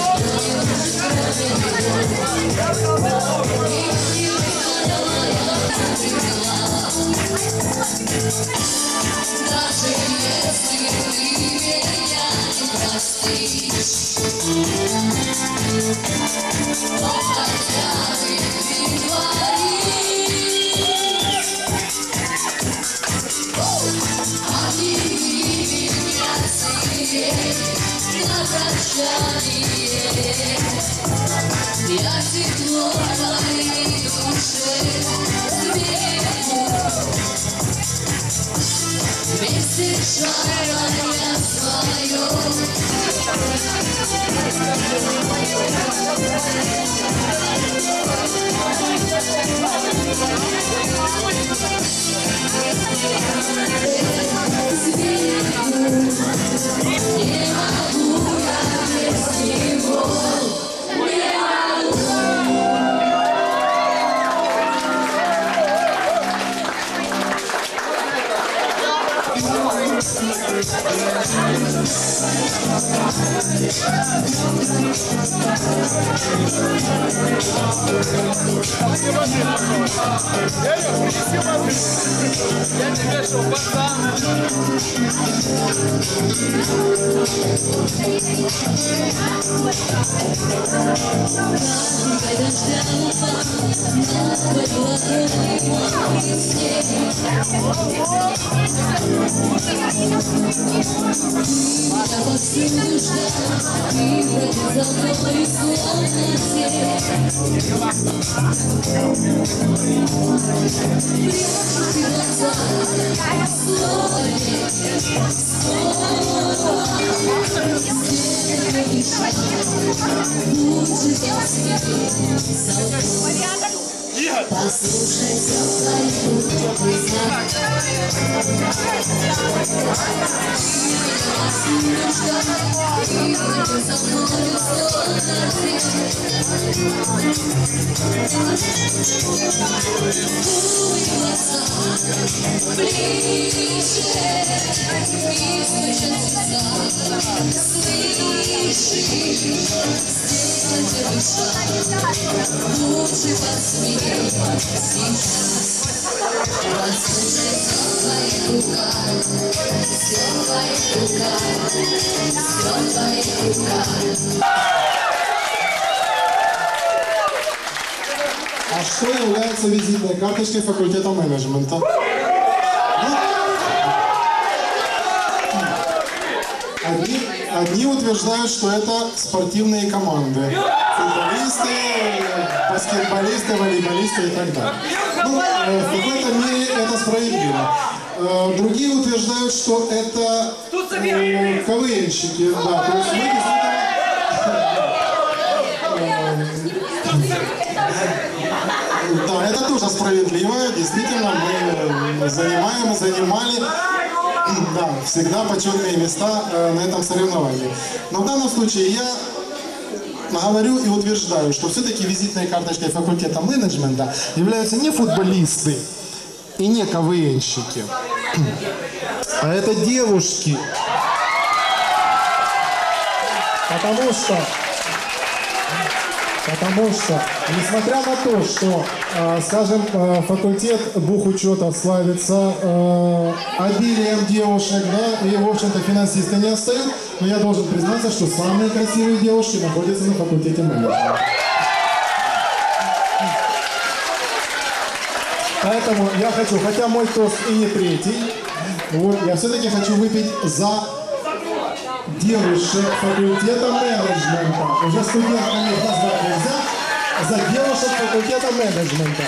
даже если ты меня не простишь, то хотя бы обними меня сильнее на прощание. Я тепло твоей душе сверху, вместе шарая свое. Не могу я без него, не Я тебе что, пацан? я повсюду ждал, и вроде за мной словно тень. Лучше посмей сейчас. Послушай, все в твоих руках, все в твоих руках, все в твоих руках. А что является визитной карточкой факультета менеджмента? Одни утверждают, что это спортивные команды. Футболисты, баскетболисты, волейболисты и так далее. Ну, в какой-то мере это справедливо. Другие утверждают, что это КВНщики. Да, то есть мы действительно... Да, это тоже справедливо. Действительно, мы занимали да, всегда почетные места на этом соревновании. Но в данном случае я говорю и утверждаю, что все-таки визитной карточкой факультета менеджмента являются не футболисты и не КВНщики, а это девушки. Потому что, несмотря на то, что, скажем, факультет бухучета славится обилием девушек, да, и, в общем-то, финансисты не отстают, но я должен признаться, что самые красивые девушки находятся на факультете менеджмента. Поэтому я хочу, хотя мой тост и не третий, вот, я все-таки хочу выпить за девушек факультета менеджмента. Уже студентами их назвать нельзя. За девушек факультета менеджмента.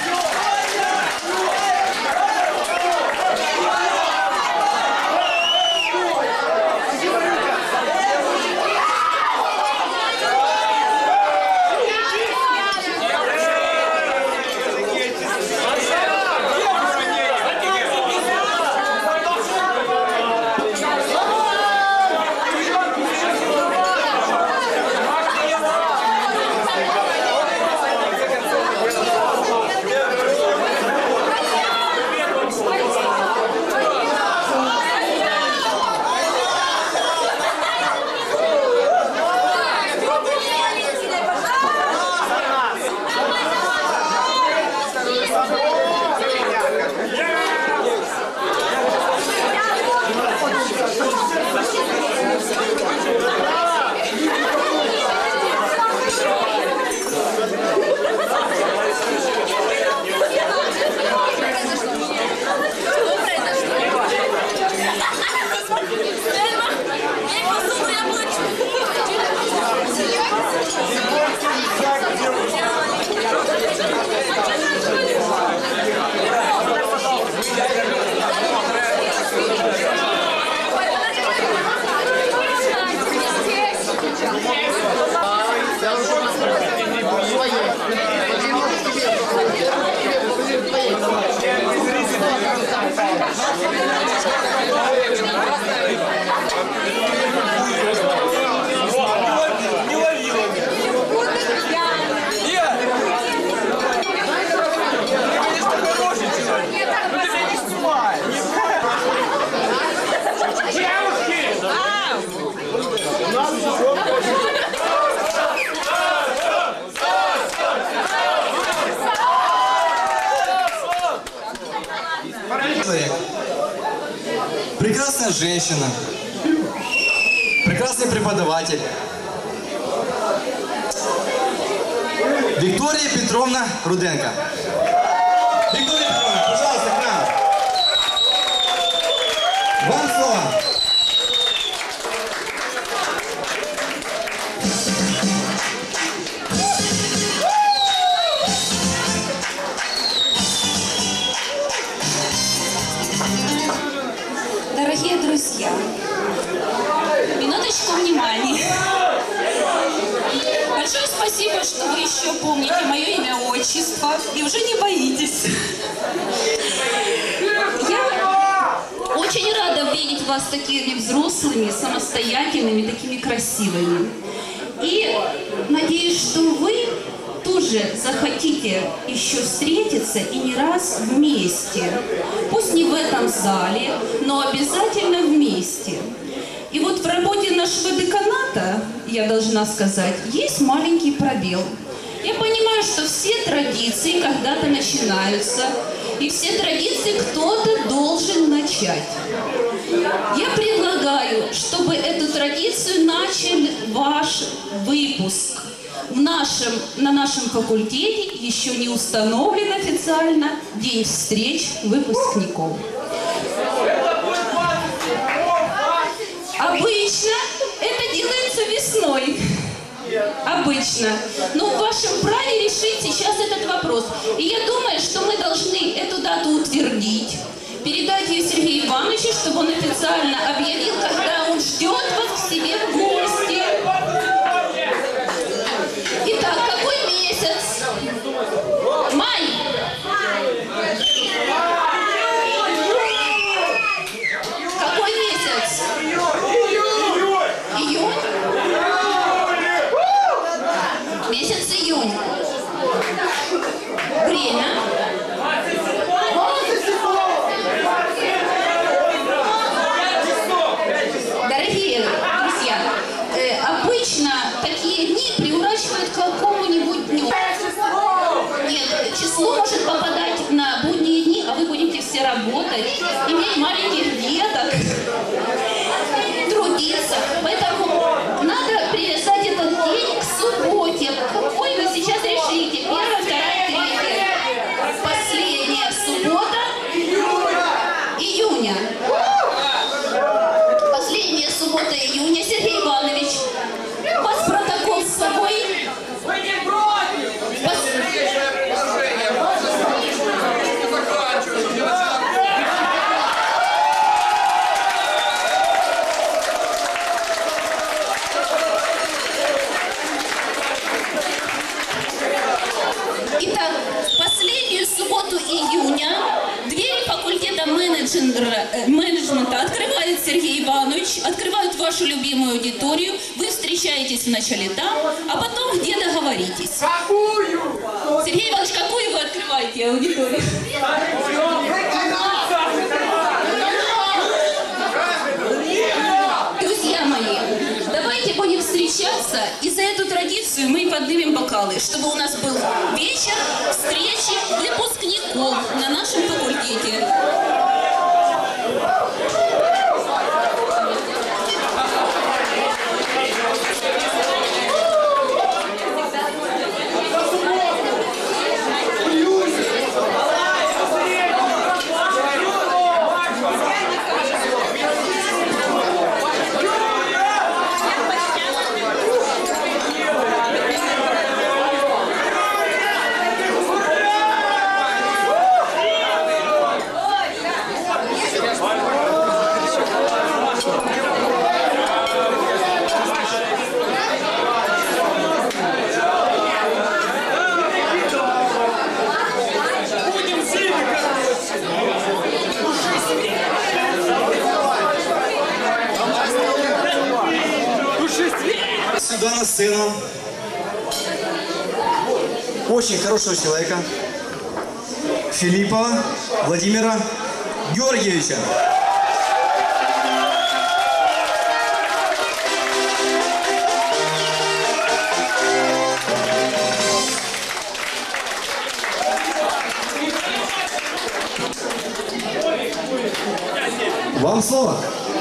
Прекрасная женщина, прекрасный преподаватель. Виктория Петровна Руденко. Виктория Петровна, пожалуйста, к нам. Вам слово. Дорогие друзья, минуточку внимания. думаю, что вы еще помните мое имя, отчество и уже не боитесь. Я очень рада видеть вас такими взрослыми, самостоятельными, такими красивыми. И надеюсь, что вы тоже захотите еще встретиться и не раз вместе. Пусть не в этом зале, но обязательно вместе. И вот в работе нашего деканата, я должна сказать, есть маленький пробел. Я понимаю, что все традиции когда-то начинаются, и все традиции кто-то должен начать. Я предлагаю, чтобы эту традицию начал ваш выпуск. На нашем факультете еще не установлен официально день встреч выпускников. Обычно это делается весной. Обычно. Но в вашем праве решить сейчас этот вопрос. И я думаю, что мы должны эту дату утвердить, передать ее Сергею Ивановичу, чтобы он официально объявил, когда он ждет вас к себе в гости. Итак, какой месяц? Май. Какой месяц? Июнь. Месяц июнь. Время. Дорогие друзья, обычно такие дни приурачивают к какому-нибудь дню. Нет, число может попадать на будние дни, а вы будете все работать, иметь маленьких деток, трудиться. Поэтому надо привязать этот день к субботе. Какой вы сейчас решите? Первая, вторая, третья. Последняя суббота июня. Последняя суббота июня. Сергей Иванович, у вас протокол с собой? Итак, последнюю субботу июня двери факультета менеджмента открывает Сергей Иванович, открывают вашу любимую аудиторию, вы встречаетесь вначале там, а потом где договоритесь. Какую? Сергей Иванович, какую вы открываете аудиторию? Друзья мои, давайте будем встречаться, и за эту традицию мы поднимем бокалы, чтобы у нас был вечер встречи выпускников на нашем факультете. Сюда на сцену очень хорошего человека, Филиппа Владимира Георгиевича. Вам слово.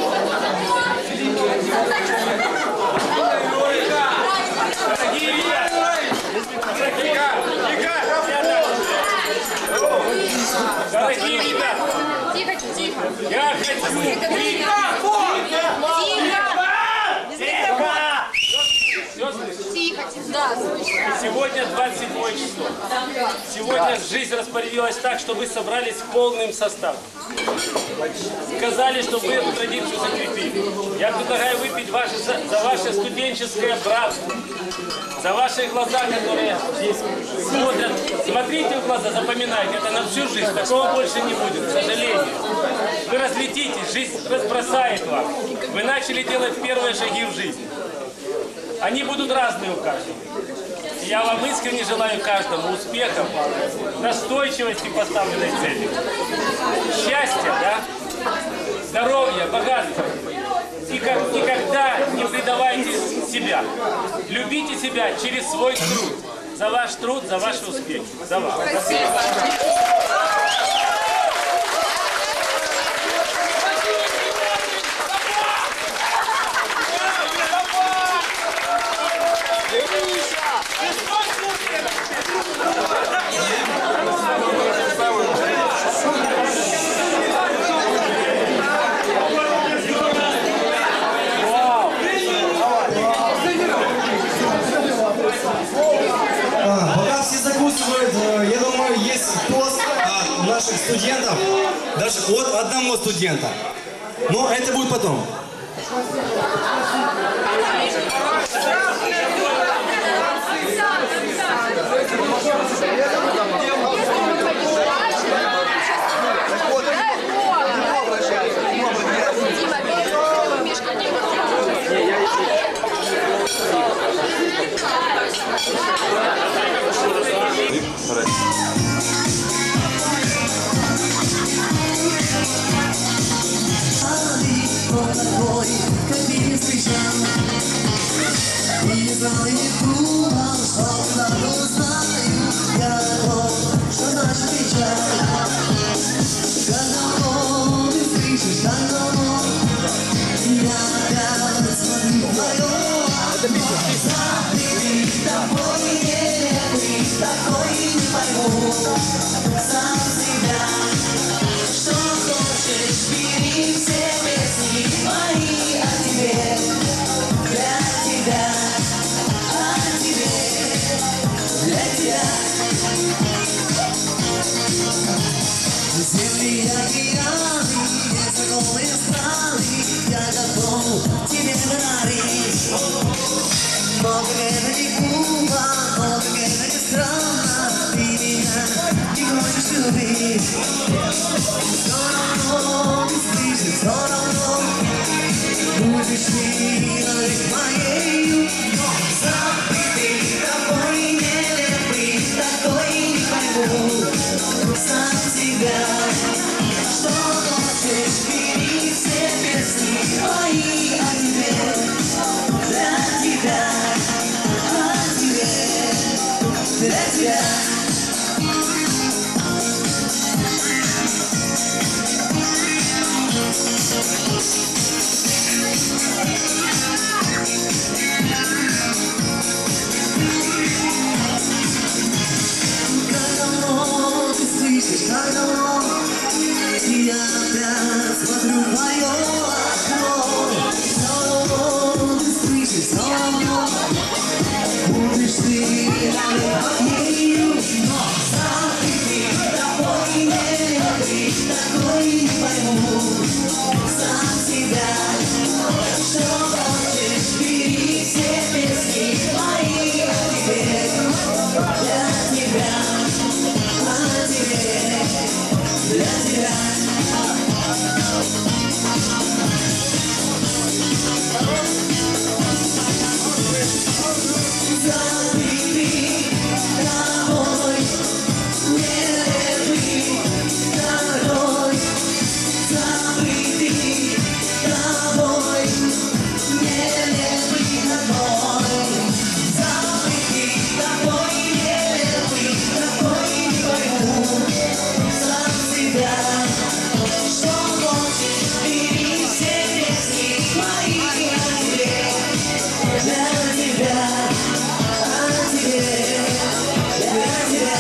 Дорогие ребята, тихо, тихо. Я хочу... Тихо, тихо. Тихо. Тихо. Да, слышно. Сегодня 27 число. Сегодня жизнь распорядилась так, что вы собрались полным составом. Сказали, что вы эту традицию закрепили. Я предлагаю выпить за ваше студенческое братство. За ваши глаза, которые здесь смотрят. Смотрите в глаза, запоминайте, это на всю жизнь. Такого больше не будет, к сожалению. Вы разлетитесь, жизнь разбросает вас. Вы начали делать первые шаги в жизни. Они будут разные у каждого. Я вам искренне желаю каждому успехов, настойчивости поставленной цели, счастья, да? Здоровья, богатства. И никогда не предавайте себя. Любите себя через свой труд. За ваш труд, за ваши успехи. За вас. Спасибо. Пока все закусывают, я думаю, есть пост от наших студентов, даже от одного студента. Но это будет потом. Как не встречал, и не знал, и не думал, что давно знаю я то, что значит печаль. Как давно ты слышишь, как давно я опять смотрю в твое окно. Ты такой нелепый, такой не пойму сам себя. Что хочешь, бери все песни мои о тебе, для тебя, о тебе, для тебя. Земли, океаны, незнакомые страны, я готов тебе дарить. Но как это не глупо, но как это не странно, ты меня не хочешь любить. Все равно ты слышишь, все равно будешь ты навек моею. Забытый, такой нелепый, такой не пойму сам себя. Что хочешь, бери все песни мои о тебе, для тебя, о тебе, для тебя. Как давно ты слышишь, как давно я опять смотрю в твое окно. Все равно ты слышишь, все равно будешь ты моею. Но забытый, такой нелепый, такой не пойму сам себя. Что хочешь, бери все песни мои о тебе, для тебя, о тебе, для тебя. Забытый, тобой, нелепый, тобой, забытый, тобой, нелепый, тобой, забытый, тобой, нелепый, тобой не пойму сам себя. Что хочешь, бери все песни мои о тебе, для тебя, о тебе, для тебя.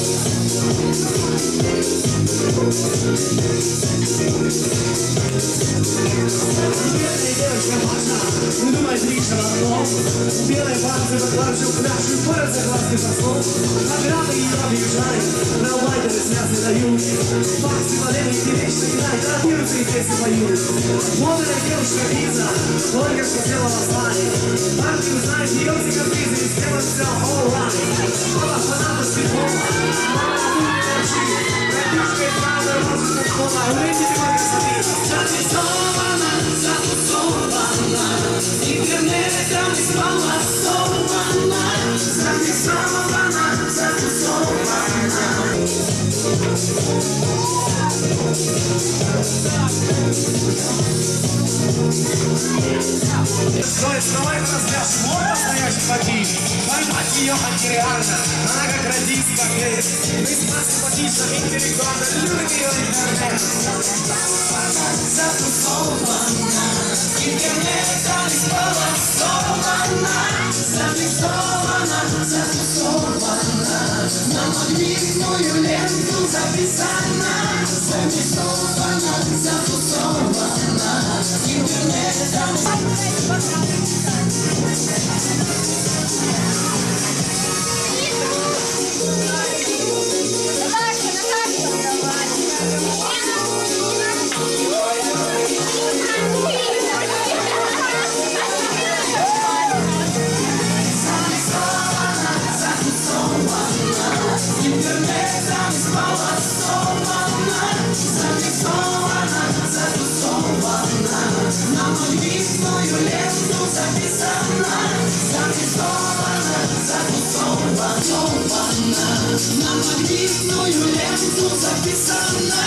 Белая девочка Маша, не думает лишь одно. Белые пальцы подкладывают пляж и город за глазки фасон. Награды ее объезжают, раулайдеры связы дают. Макси маленький вечно играет, радируются и песни поют. Молодая девушка Лиза, только что села в асфальте. Парни узнают ее цикатризы и сделают все all right. Мама фаната Светлова, мама будет молчит. Братишка и правда может как кола, увидите магазины. Зафиксована, зафиксована, интернетом исполосована. Зафиксована, зафиксована. Стоит вставай на разгляд, вот настоящий мотив. Поймать ее антиреально, она как радистка клеит. Весьма симпатична, интеллектуально, любит ее интернет. Зафиксована, интернетом исполосована. Зафиксована, зафиксована, на магнитную ленту записана. Зафиксована, зафиксована, интернетом. Интернетом исполосована, зафиксована, зафиксована, на магнитную ленту записана. Зафиксована, зафиксована, на магнитную ленту записана.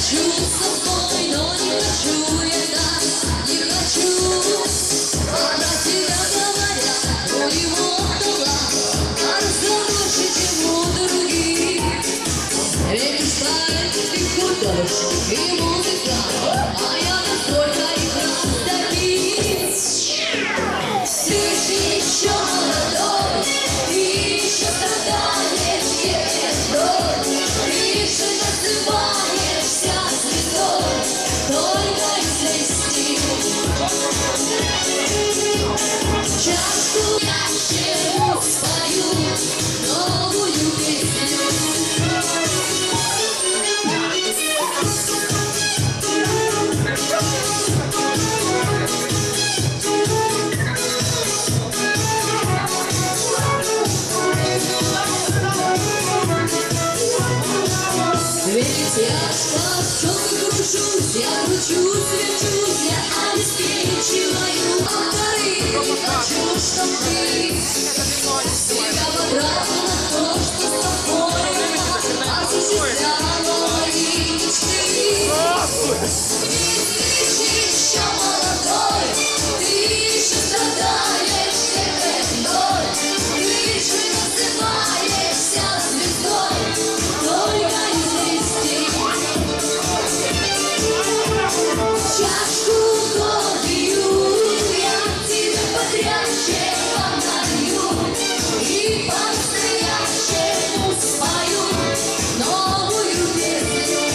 хочу с тобой, но не хочу я так, не хочу. Она тебя говорят, про его дела, а разговорче, чем у других. Ведь ты художник и музыкант, а я настолько играл таких. Ты же еще молодой, ты еще страдаешь, тебе кровь, ты же называешься звездой, только извести. Чашку ящеру спою, новую песню. Ведь я способна кружусь, я кручусь, вертюсь, я обеспечиваю авторы. Хочу, чтоб ты себя потратил на то, что с тобой осуществляла мои мечты. Ведь ты еще молодой, ты еще страдаешь мной, ты же называешься звездой, только чашку попью, я тебе бодрящего налью и по-настоящему спою новую песню.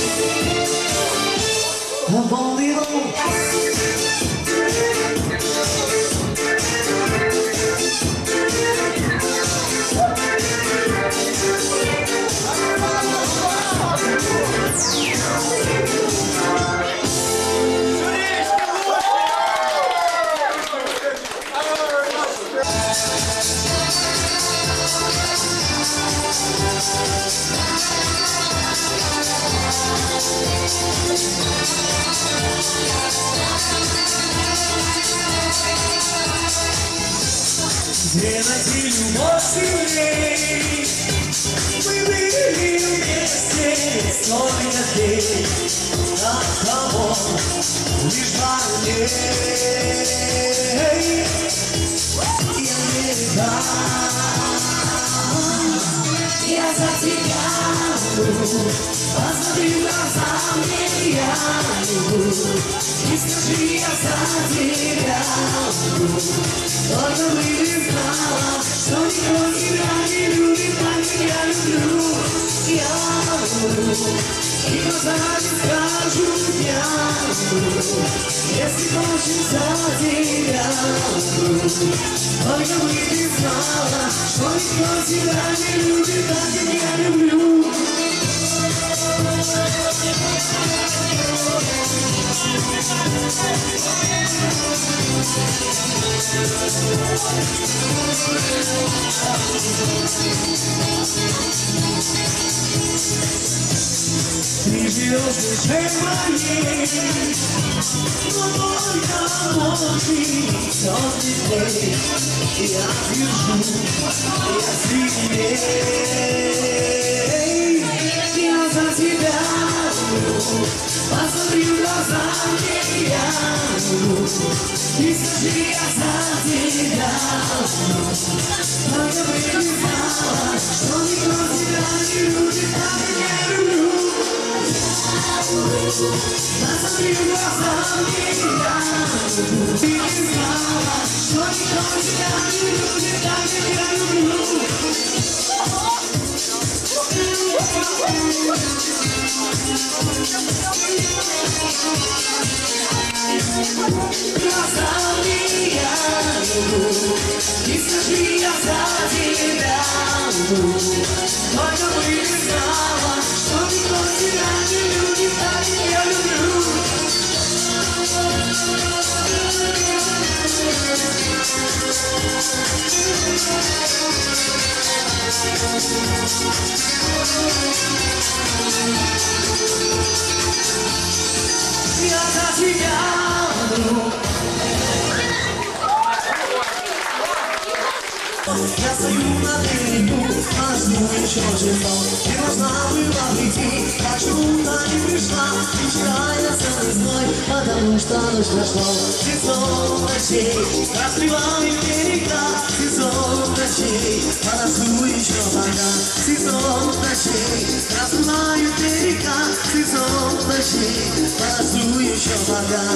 Где найти любовь сильней? Мы были вместе столько дней, от кого лишь больней. Я не дам, я за тебя люблю, посмотри в глаза мне, я люблю, и скажи, я за тебя люблю. Только бы ты знала, что никто тебя не любит, так как я люблю. Я люблю, и глазами скажу, я люблю. Если хочешь, за тебя люблю. Только бы ты знала, что никто тебя не любит, так как я люблю. Ты живешь в душе моей, но только ночи темных дней. Я держу, я сильней, я за тебя люблю. Посмотри в глаза мне, я люблю, и скажи, я за тебя люблю. Только бы ты знала, что никто тебя не любит, так как я люблю. Посмотри в глаза мне, я люблю, ты не знала, что никто тебя не любит, так как я люблю. Глазами я люблю, и скажи, я за тебя люблю. Только бы ты знала, что никто тебя не любит, так как я люблю. Я за тебя люблю. Я стою на берегу, а жду еще жесток. Ты должна была прийти, почему-то не пришла. пришла, вечерая за весной, потому что ночь прошла. Сезон ночей, распевают берега, сезон ночей, по носу еще вода. Сезон ночей, распевают берега, сезон ночей, по носу еще вода.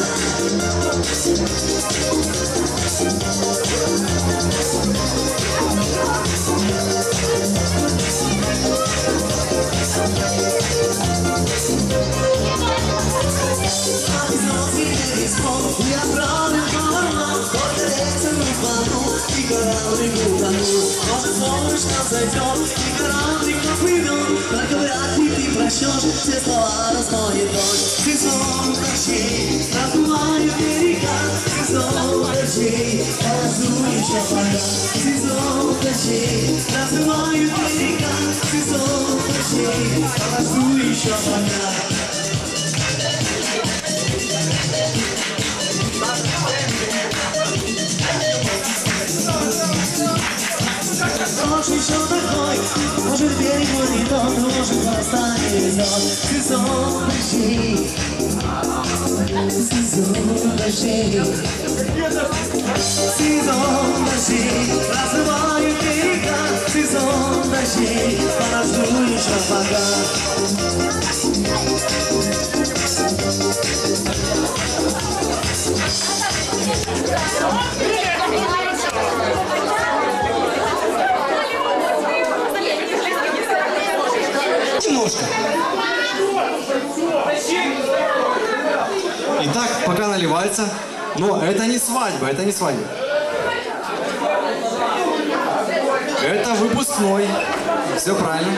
Я правил голову, только ветер не плану, и кораблик утонул. Может, солнышко зайдет, и кораблик поплывет, только вряд ли ты прощешь, все слова размоет дождь. Сезон ночей, раздувают берега, сезон ночей, по носу еще вода. Сезон ночей, раздувают берега, сезон ночей, по носу еще вода. Ночь еще такой, может берег не тот, может моста не везет. Сезон дождей, сезон дождей, сезон дождей, разрывают берега, сезон дождей, по носу еще вода. Немножко. Итак, пока наливается, но это не свадьба, это не свадьба. Это выпускной. Все правильно.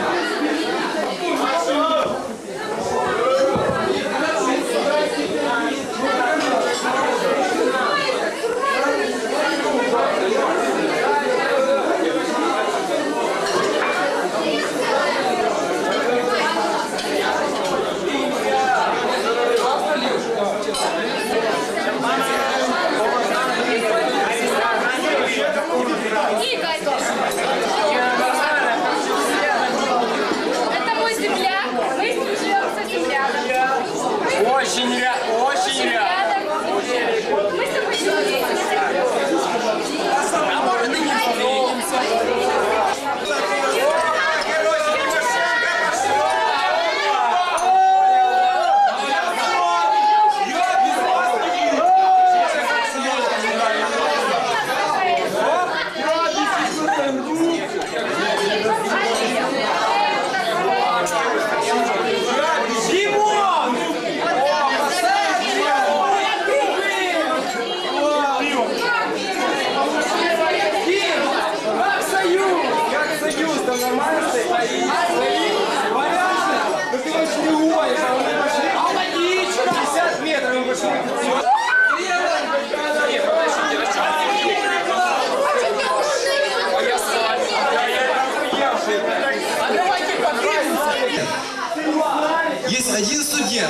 Это мой земляк. Мы с ним живем совсем рядом. Очень рядом. Мы с тобой живем. А может и не Есть один студент.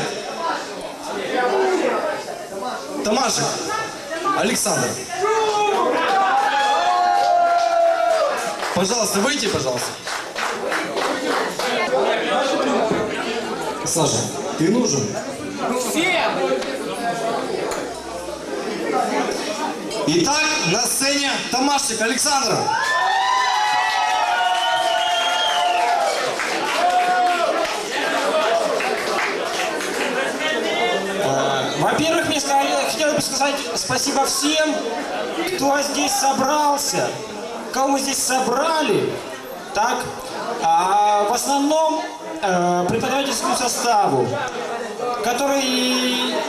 Тамашек Александр. Пожалуйста, выйди, пожалуйста. Саша, ты нужен? Итак, на сцене Тамашек Александр. Во-первых, мне хотелось бы сказать спасибо всем, кто здесь собрался, кого мы здесь собрали, так, в основном преподавательскому составу, который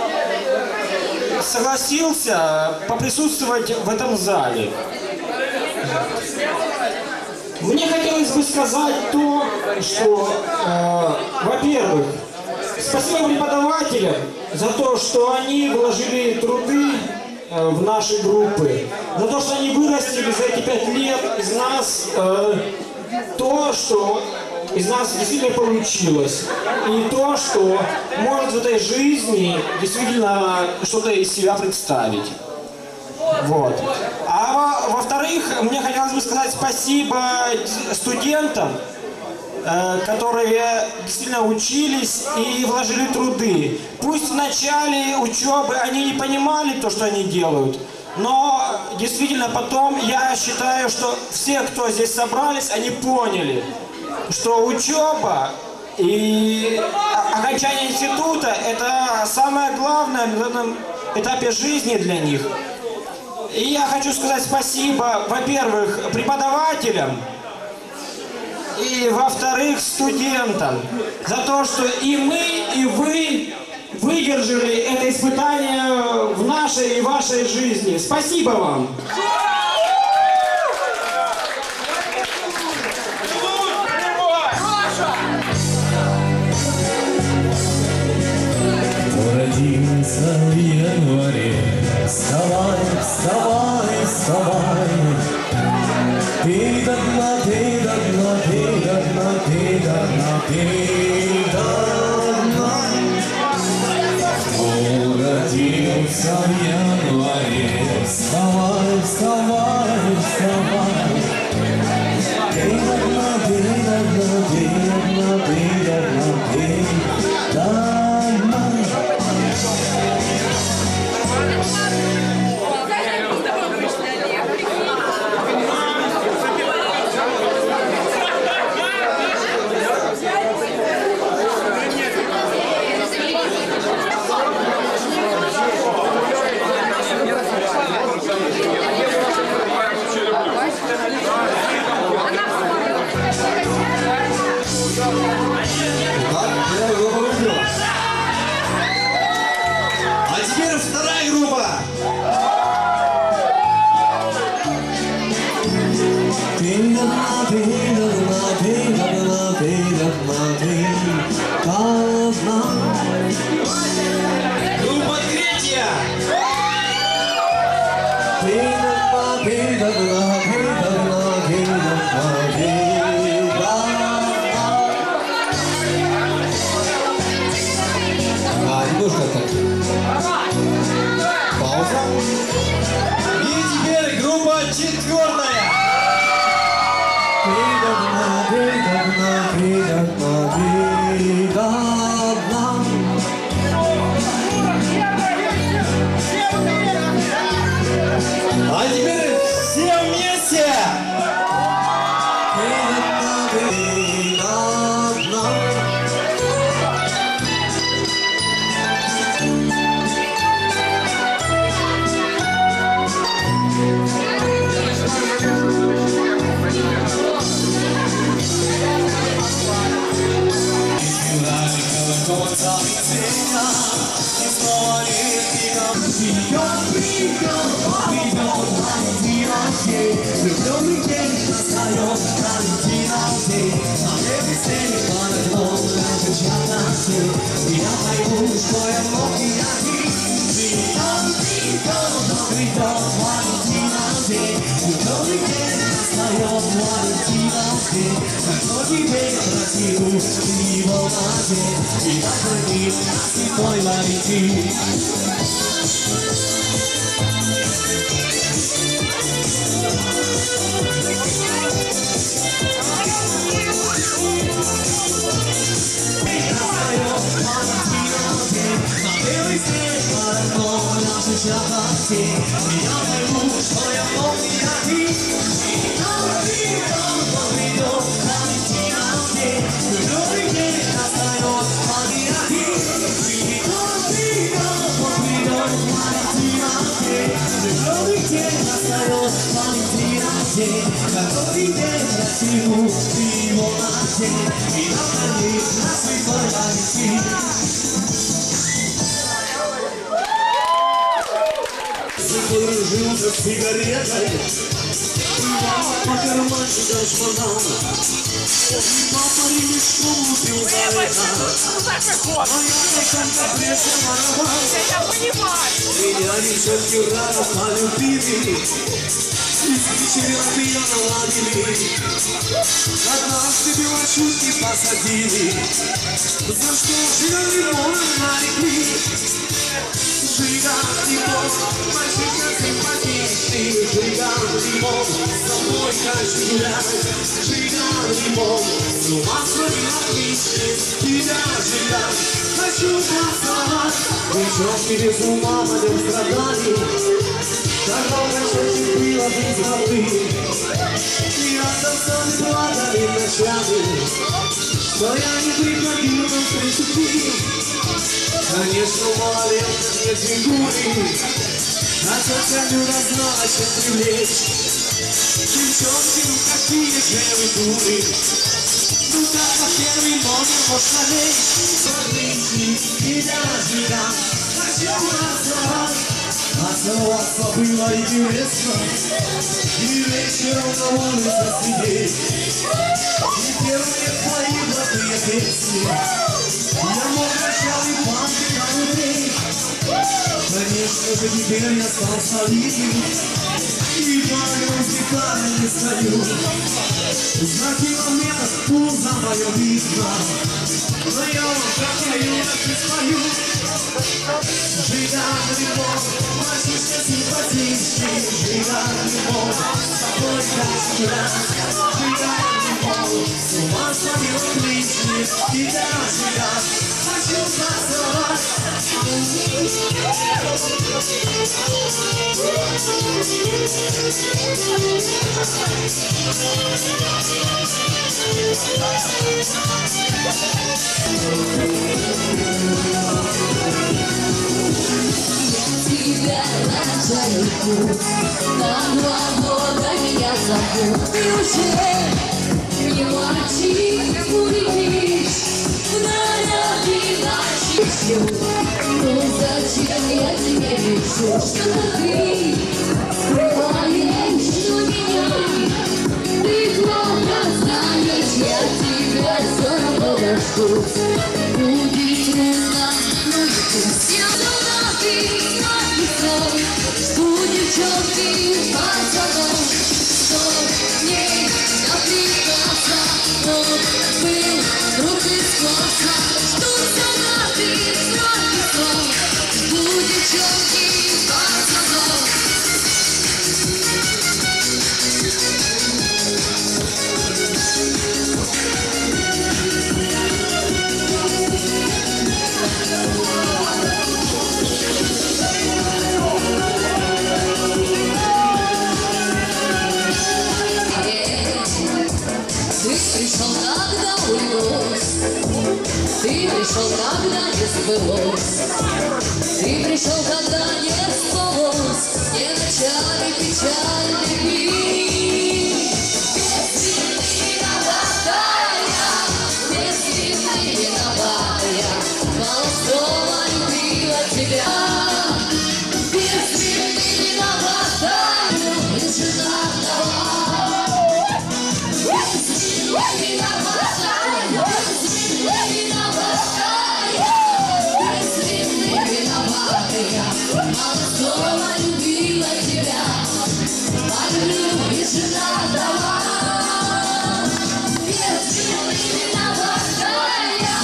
согласился поприсутствовать в этом зале. Мне хотелось бы сказать то, что, во-первых, спасибо преподавателям за то, что они вложили труды в наши группы, за то, что они вырастили за эти 5 лет из нас то, что из нас действительно получилось, и то, что может в этой жизни действительно что-то из себя представить. Вот. А во-вторых, мне хотелось бы сказать спасибо студентам которые действительно учились и вложили труды. Пусть в начале учебы они не понимали то, что они делают, но действительно потом я считаю, что все, кто здесь собрались, они поняли, что учеба и окончание института – это самое главное на этом этапе жизни для них. И я хочу сказать спасибо, во-первых, преподавателям, и, во-вторых, студентам за то, что и мы, и вы выдержали это испытание в нашей и вашей жизни. Спасибо вам! Родился в январе, вставай, вставай, вставай. Ты до дна, ты до дна, ты до дна, ты до дна, ты до дна. Кто родился в январе, вставай, вставай, вставай. Ты до дна, ты до дна, ты до дна, ты до дна, ты до дна. А теперь вторая группа. Группа третья. Немножко так. Пауза. И теперь группа четвертая. А теперь все вместе. Вооружился сигаретой, по карманчикам шмонал. Папа ремешку убил за это, а я как-то прежде воровал. Меня девчонки рано полюбили, и вечеринки я наладили. Однажды белочутки посадили, за что же лимон нарекли. Жиган Лимон, мальчишка симпатичный, Жиган Лимон, со мной хочу гулять. Жиган Лимон, с ума сводил отличный, тебя Жиган, хочу поцеловать. Девчонки без ума по нем страдали, так долго чаще было без воды. И радостно плакали ночами, что я не приходил на встречу ты. Конечно, малолетка нет фигуры, а тетя Люда знала, чем привлечь. Девчонки, ну какие же вы дуры, ну как на первый номер можно лечь. Отличник, тебя Жиган, хочу поцеловать. А целоваться было интересно, и вечером на улице сидеть. И первые твои золотые песни я мог начале банки научить. Конечно же теперь я стал солидным, и по-русски не стою. Знаки моментов пузо мое видно, но я вам как юноше спою. Жиган Лимон, мальчишка симпатичный, Жиган Лимон, с тобой хочу гулять. Жиган Лимон, с ума сводил отличный, тебя Жиган, хочу поцеловать. Тебя начали путь, на 2 года меня зовут. Ты уже не мальчик, улетишь в наряде ночью. Ну зачем я тебе пишу, что ты скрываешь у меня? Ты плохо знаешь, я тебя все равно дождусь. Будет трудно, но я все равно ты. Жду девчонки пацанов, что мне напрягаться, но был друг из класса. Жду солдаты сроки снов, жду девчонки пацанов. Ты пришел, когда не сбылось. Ты пришел, когда не спалось. Не начали печальный миг. Без вины виноватая, без вины виноватая, Молодцова любила тебя. Без вины виноватая, без жена дала. Без вины виноватая, Молодцова любила тебя, полюблю и жена дала. Без вины виноватая.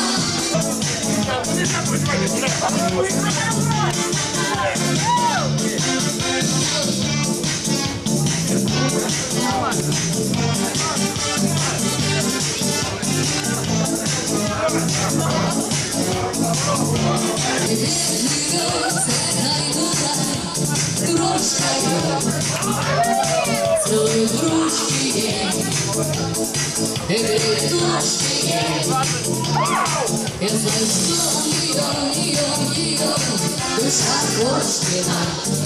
Целую в ручки ей, и грядушки ей. Я знаю, что у нее душа Кошкина.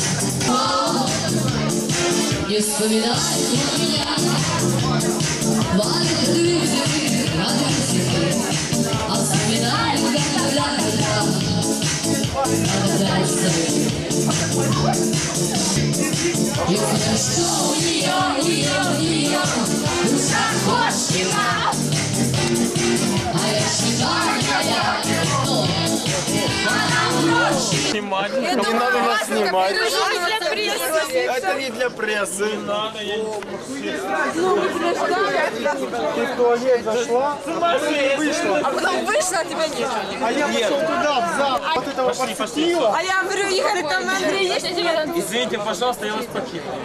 Не вспоминай про меня, валит люди, радости, а вспоминай, когда я знаю, что у нее душа Кошкина. А я считаю, Снимать, не надо нас снимать. Это не для прессы. Ты в туалет зашла, вышла. А потом вышла, а тебя нет. А я пошел туда, в зал, вот этого подцепила. А я говорю, Игорь, там Андрей есть? Извините, пожалуйста, я вас покину.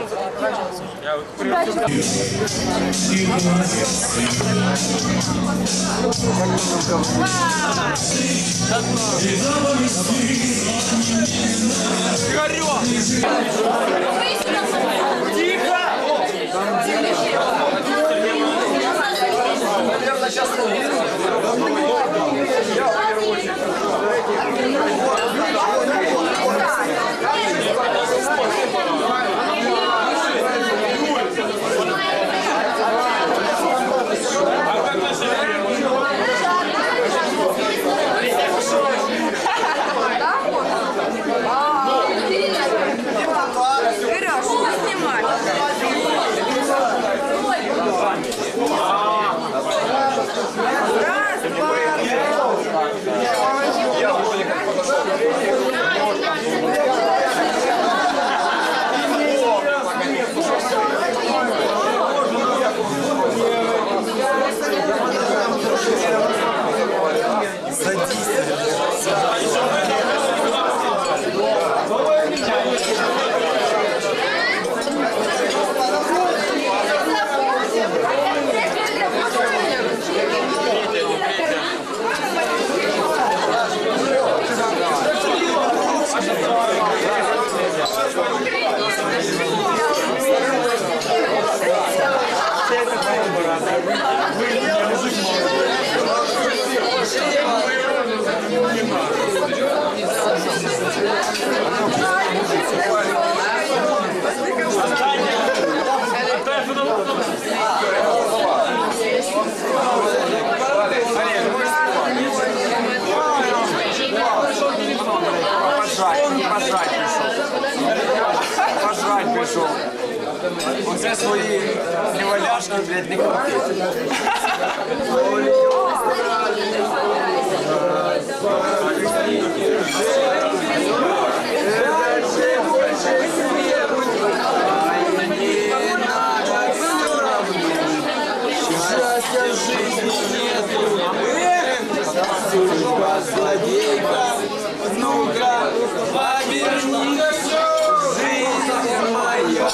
Наверное, сейчас Пожрать пришел. Оце свої неваляшки, блядь, не купить. Счастья жизни нету. Судьба злодейка. Ну-ка, повернись. Жизнь моя.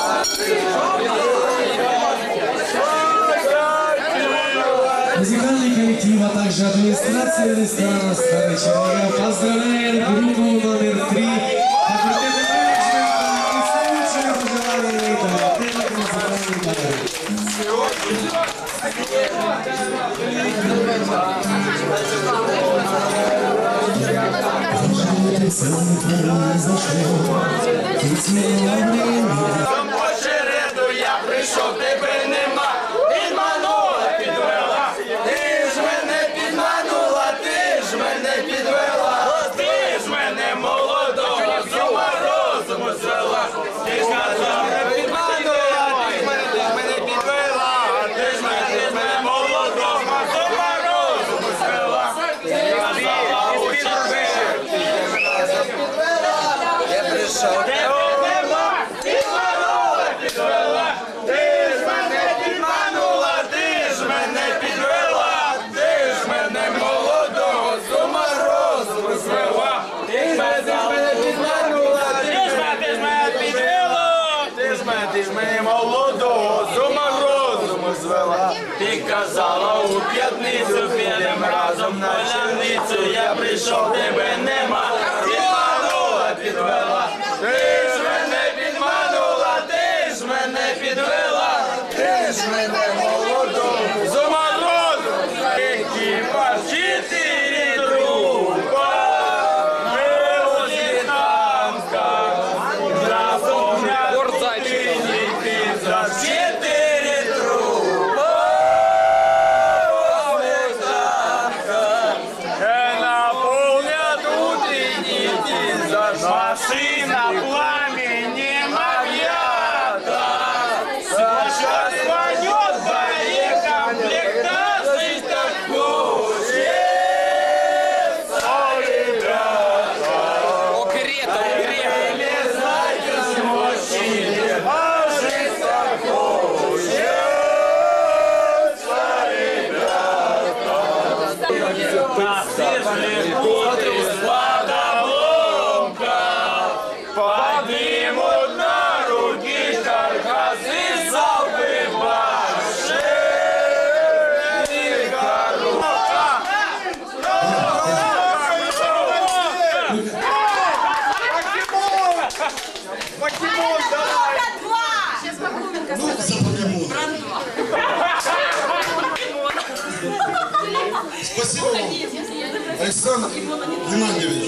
Музыкальный коллектив, а также администрация ресторана «Старый Чернигов» поздравляет группу номер 3 факультета менеджмента и с лучшими пожеланиями Талантельных музыкальных Очереду я прийшов, тебе нема. Підманула, підвела. Ти ж мене підманула, ти ж мене підвела. Ти ж мене молодого з ума розуму звела. Ти ж мене підманула, ти ж мене підвела. Ти ж мене молодого з ума розуму звела. Ти казала у четвер, ти ж мене підвела. Я прийшов. Ти ж мене молодого з ума розуму звела. Ти казала у п'ятницю, підем разом на п'ятницю. Я прийшов, тебе нема. Підманула, підвела. Ти ж мене підманула, ти ж мене підвела. Ти ж мене молодого з ума розуму. Екіпаж 4 трупа. Машина пламенем объята. Сейчас пойдет боекомплектации такой. О, ребята. Окрета. Знаете, Смотри, из-под обломков поднимут на руки каркасы залпы башенных коробка. Покемон, давай! Сейчас Покуменко Спасибо вам, Александр Геннадьевич.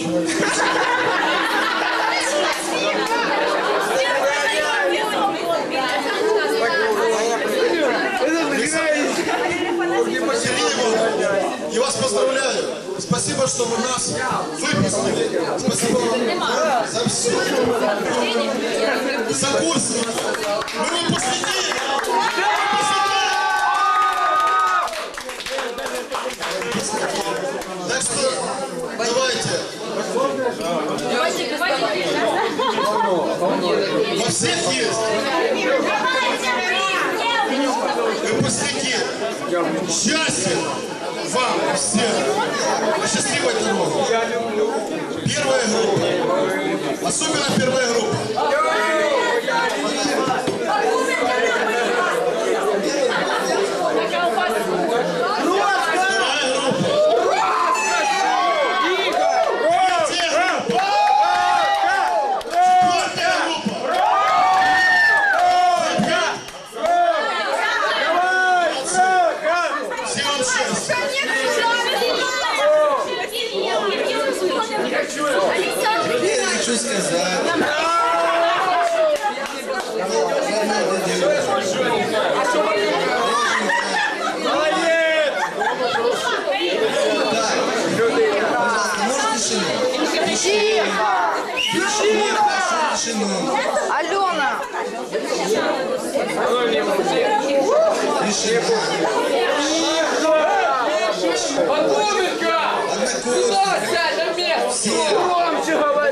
Я вас поздравляю. Спасибо, что вы нас выпустили. Спасибо вам за все. За курс. Мы выпускники. Так что давайте. Во всех есть. Выпускники. Счастья вам всем. Счастливой дороги. Первая группа. Особенно первая группа. Я хочу сказать. Алена! Покуменко! Сюда сядь на место! Громче говори!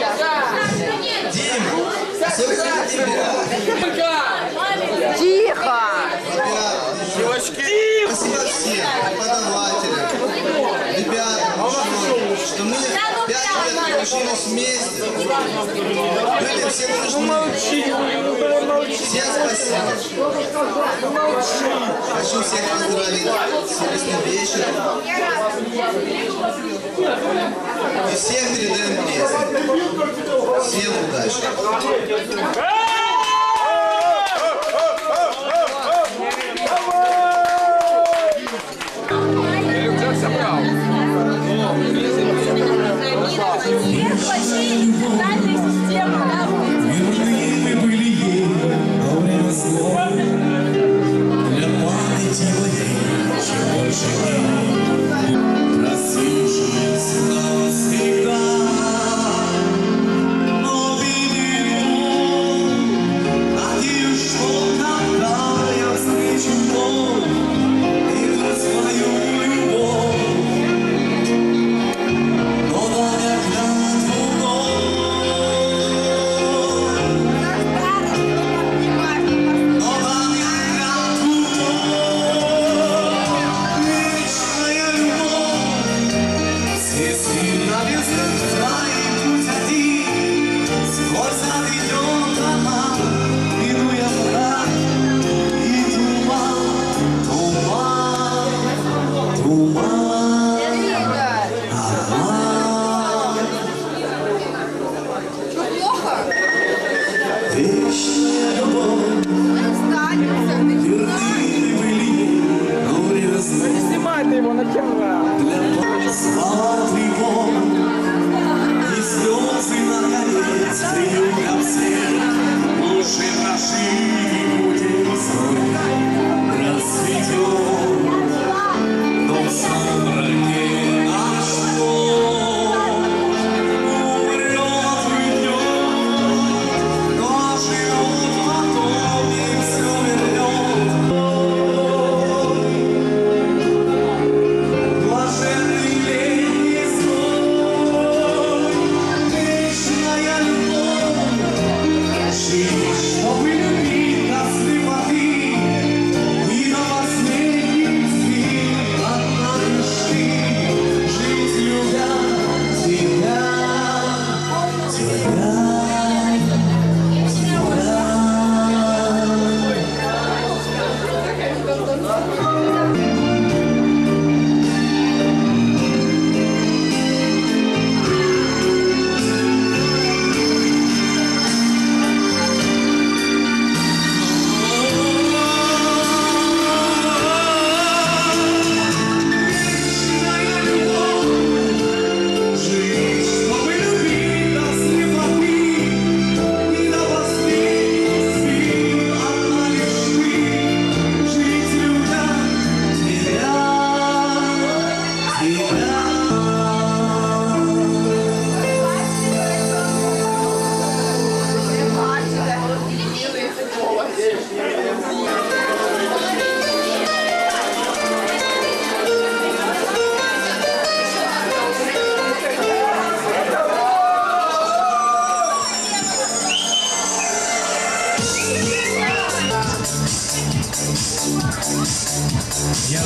Тихо! Девочки! Спасибо всем преподавателям, ребятам, что мы 5 лет учились вместе. Были все нужны. Всем спасибо. Хочу всех поздравить с сегодняшним вечером. И всем передаем песню. Всем удачи. Мы были ей во время снов. Для памяти моей чем больше дней. Прослушаюсь навсегда. Надеюсь, что когда я встречу вновь эту свою любовь. Но давя клятву вечная любовь. Все сильно без конца и путь один. Сквозь заведет она, минуя мрак и туман, туман, туман. Вечная любовь, верны были, но время снов. Не снимай ты его на камеру. Для смотри вон, и слезы наконец приют ко всем.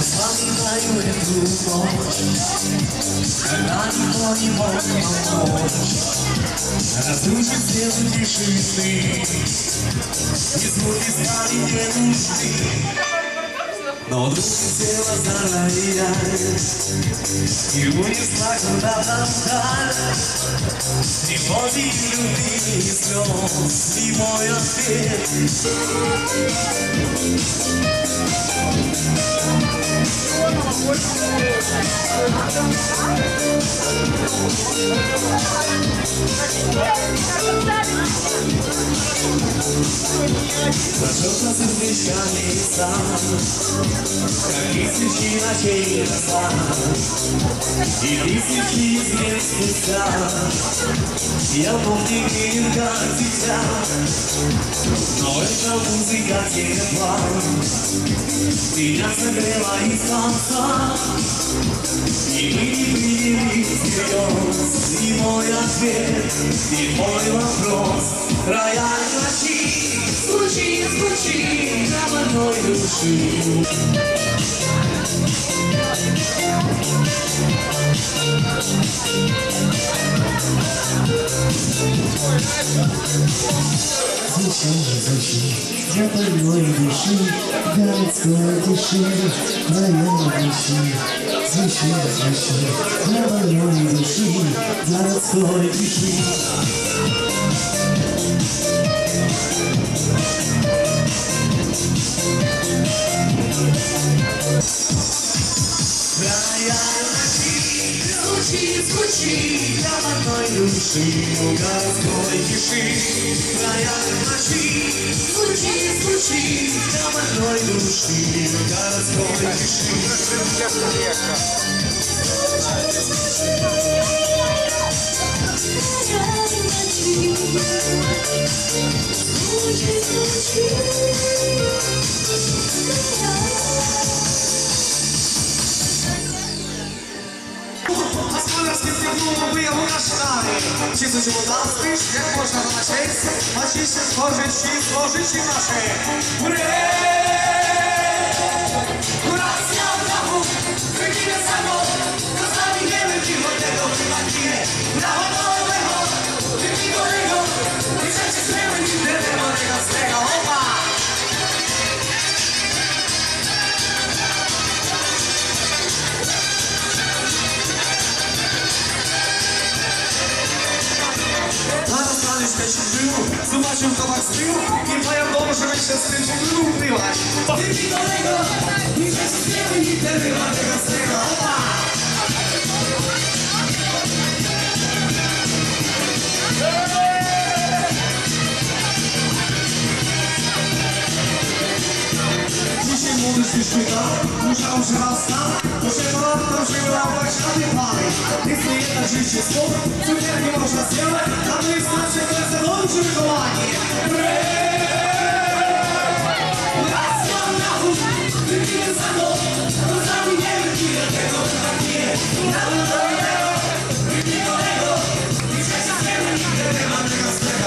Вспоминаю эту ночь, когда никто не мог помочь. Разрушить стену тишины, и звуки стали не нужны. Но вдруг села зарая и унесла куда-то вдаль. Тревоги, любви и слез, и мой ответ. Зажжется звездами сам, как тысячи ночей назад, и тысячи звезд спустя. Я помню день, как сейчас, но эта музыка тепла меня согрела из конца, и мы не приняли всерьез. И мой ответ, и мой вопрос, рояль ночи звучит, звучит для одной души. Звучи, звучи для больной души, городской тиши, рояль ночи. Звучи, звучи для больной души, городской тиши. Звучи, звучи для одной души, городской тиши. Рояль ночи, звучи, звучи для одной души, городской тиши. Господарські свернули вияву на штани. Чи з чому там спиш, як можна на честь, а чи ще схожичі наші. Уре! Ураз я вдаху, прикине само, розставі не витіго, де добрі матіє. Браво, нового, ти колего, ти ще чи сміли, не треба нега стега, опа! Zobaczył to was tył i pojawiło, że się z tym pogrubiłaś. Ty mi kolego, nie się śpiewy, nie wtedy ma tego z tego, opa! Dzisiaj młody szpiszczyka, musiał się was tam, to się to żyła właśnie pali. Jest nie jednak życie słów, cukier nie można zjadać, a to jest nasze klasa łączy wychowanie. Raz mam na chód, wypiję za to, to zamieniemy chwilę tego, tak nie. Wypij kolego, i przecież wiemy, nigdy nie ma tego swego.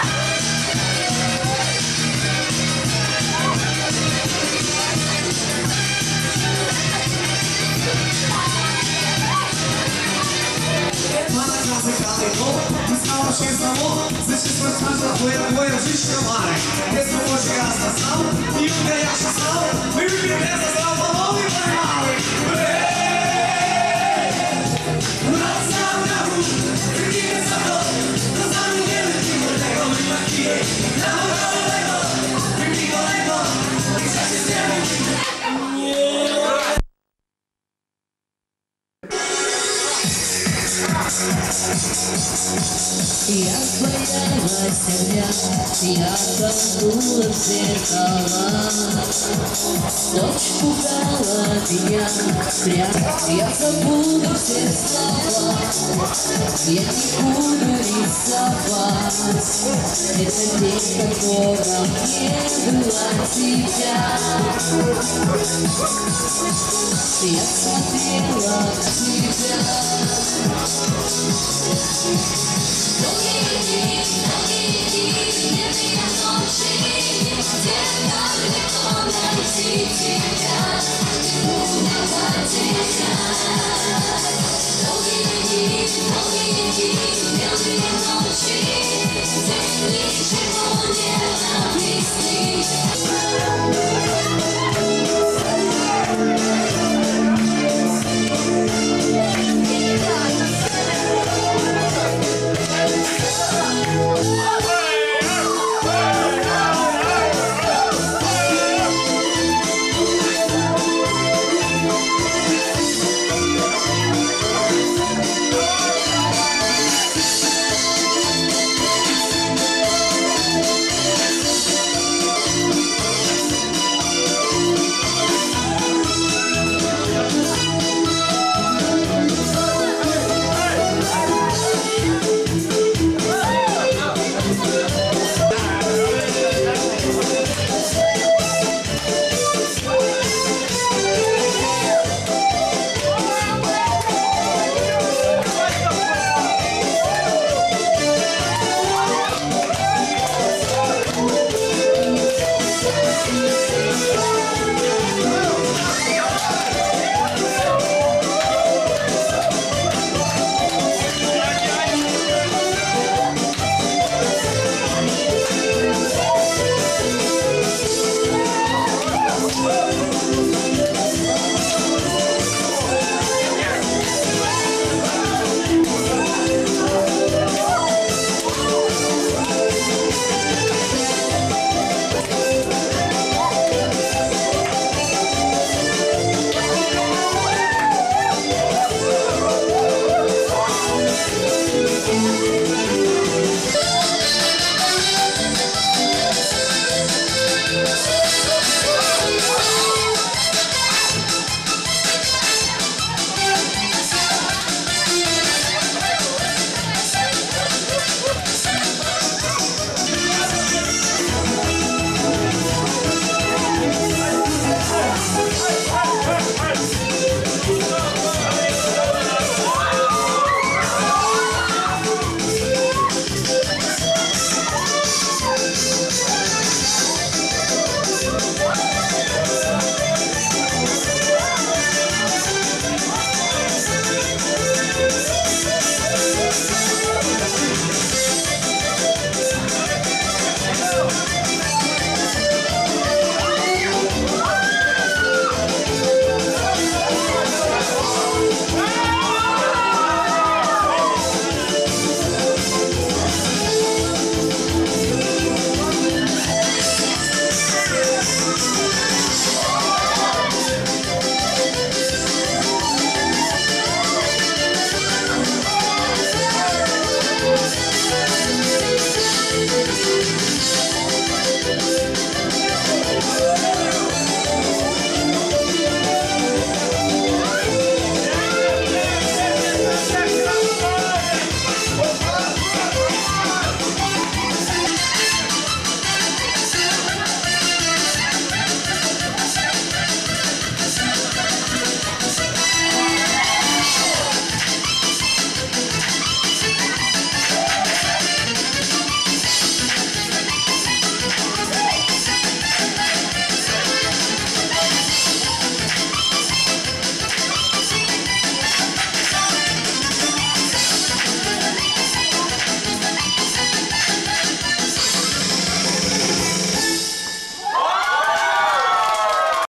Pana klasy kalego, wyskała się samo, ze wszystko twarza, twoja życie marek. Jest to może jasna sam, i uda jak się stał, my wybieramy za zapalony mały. Raz nam na chód, wypijmy za to, to zamieniemy piwo tego, my makije. Na chorego, wypij kolego, i przecież wiemy, Я боялась тебя, я толкнула в зеркала. Ночь пугала меня, прям я забуду все слова. Я не буду рисовать этот день, в котором не было тебя. Я смотрела в тебя. Тебя, дневники, белые ночи, здесь ничего не объяснить.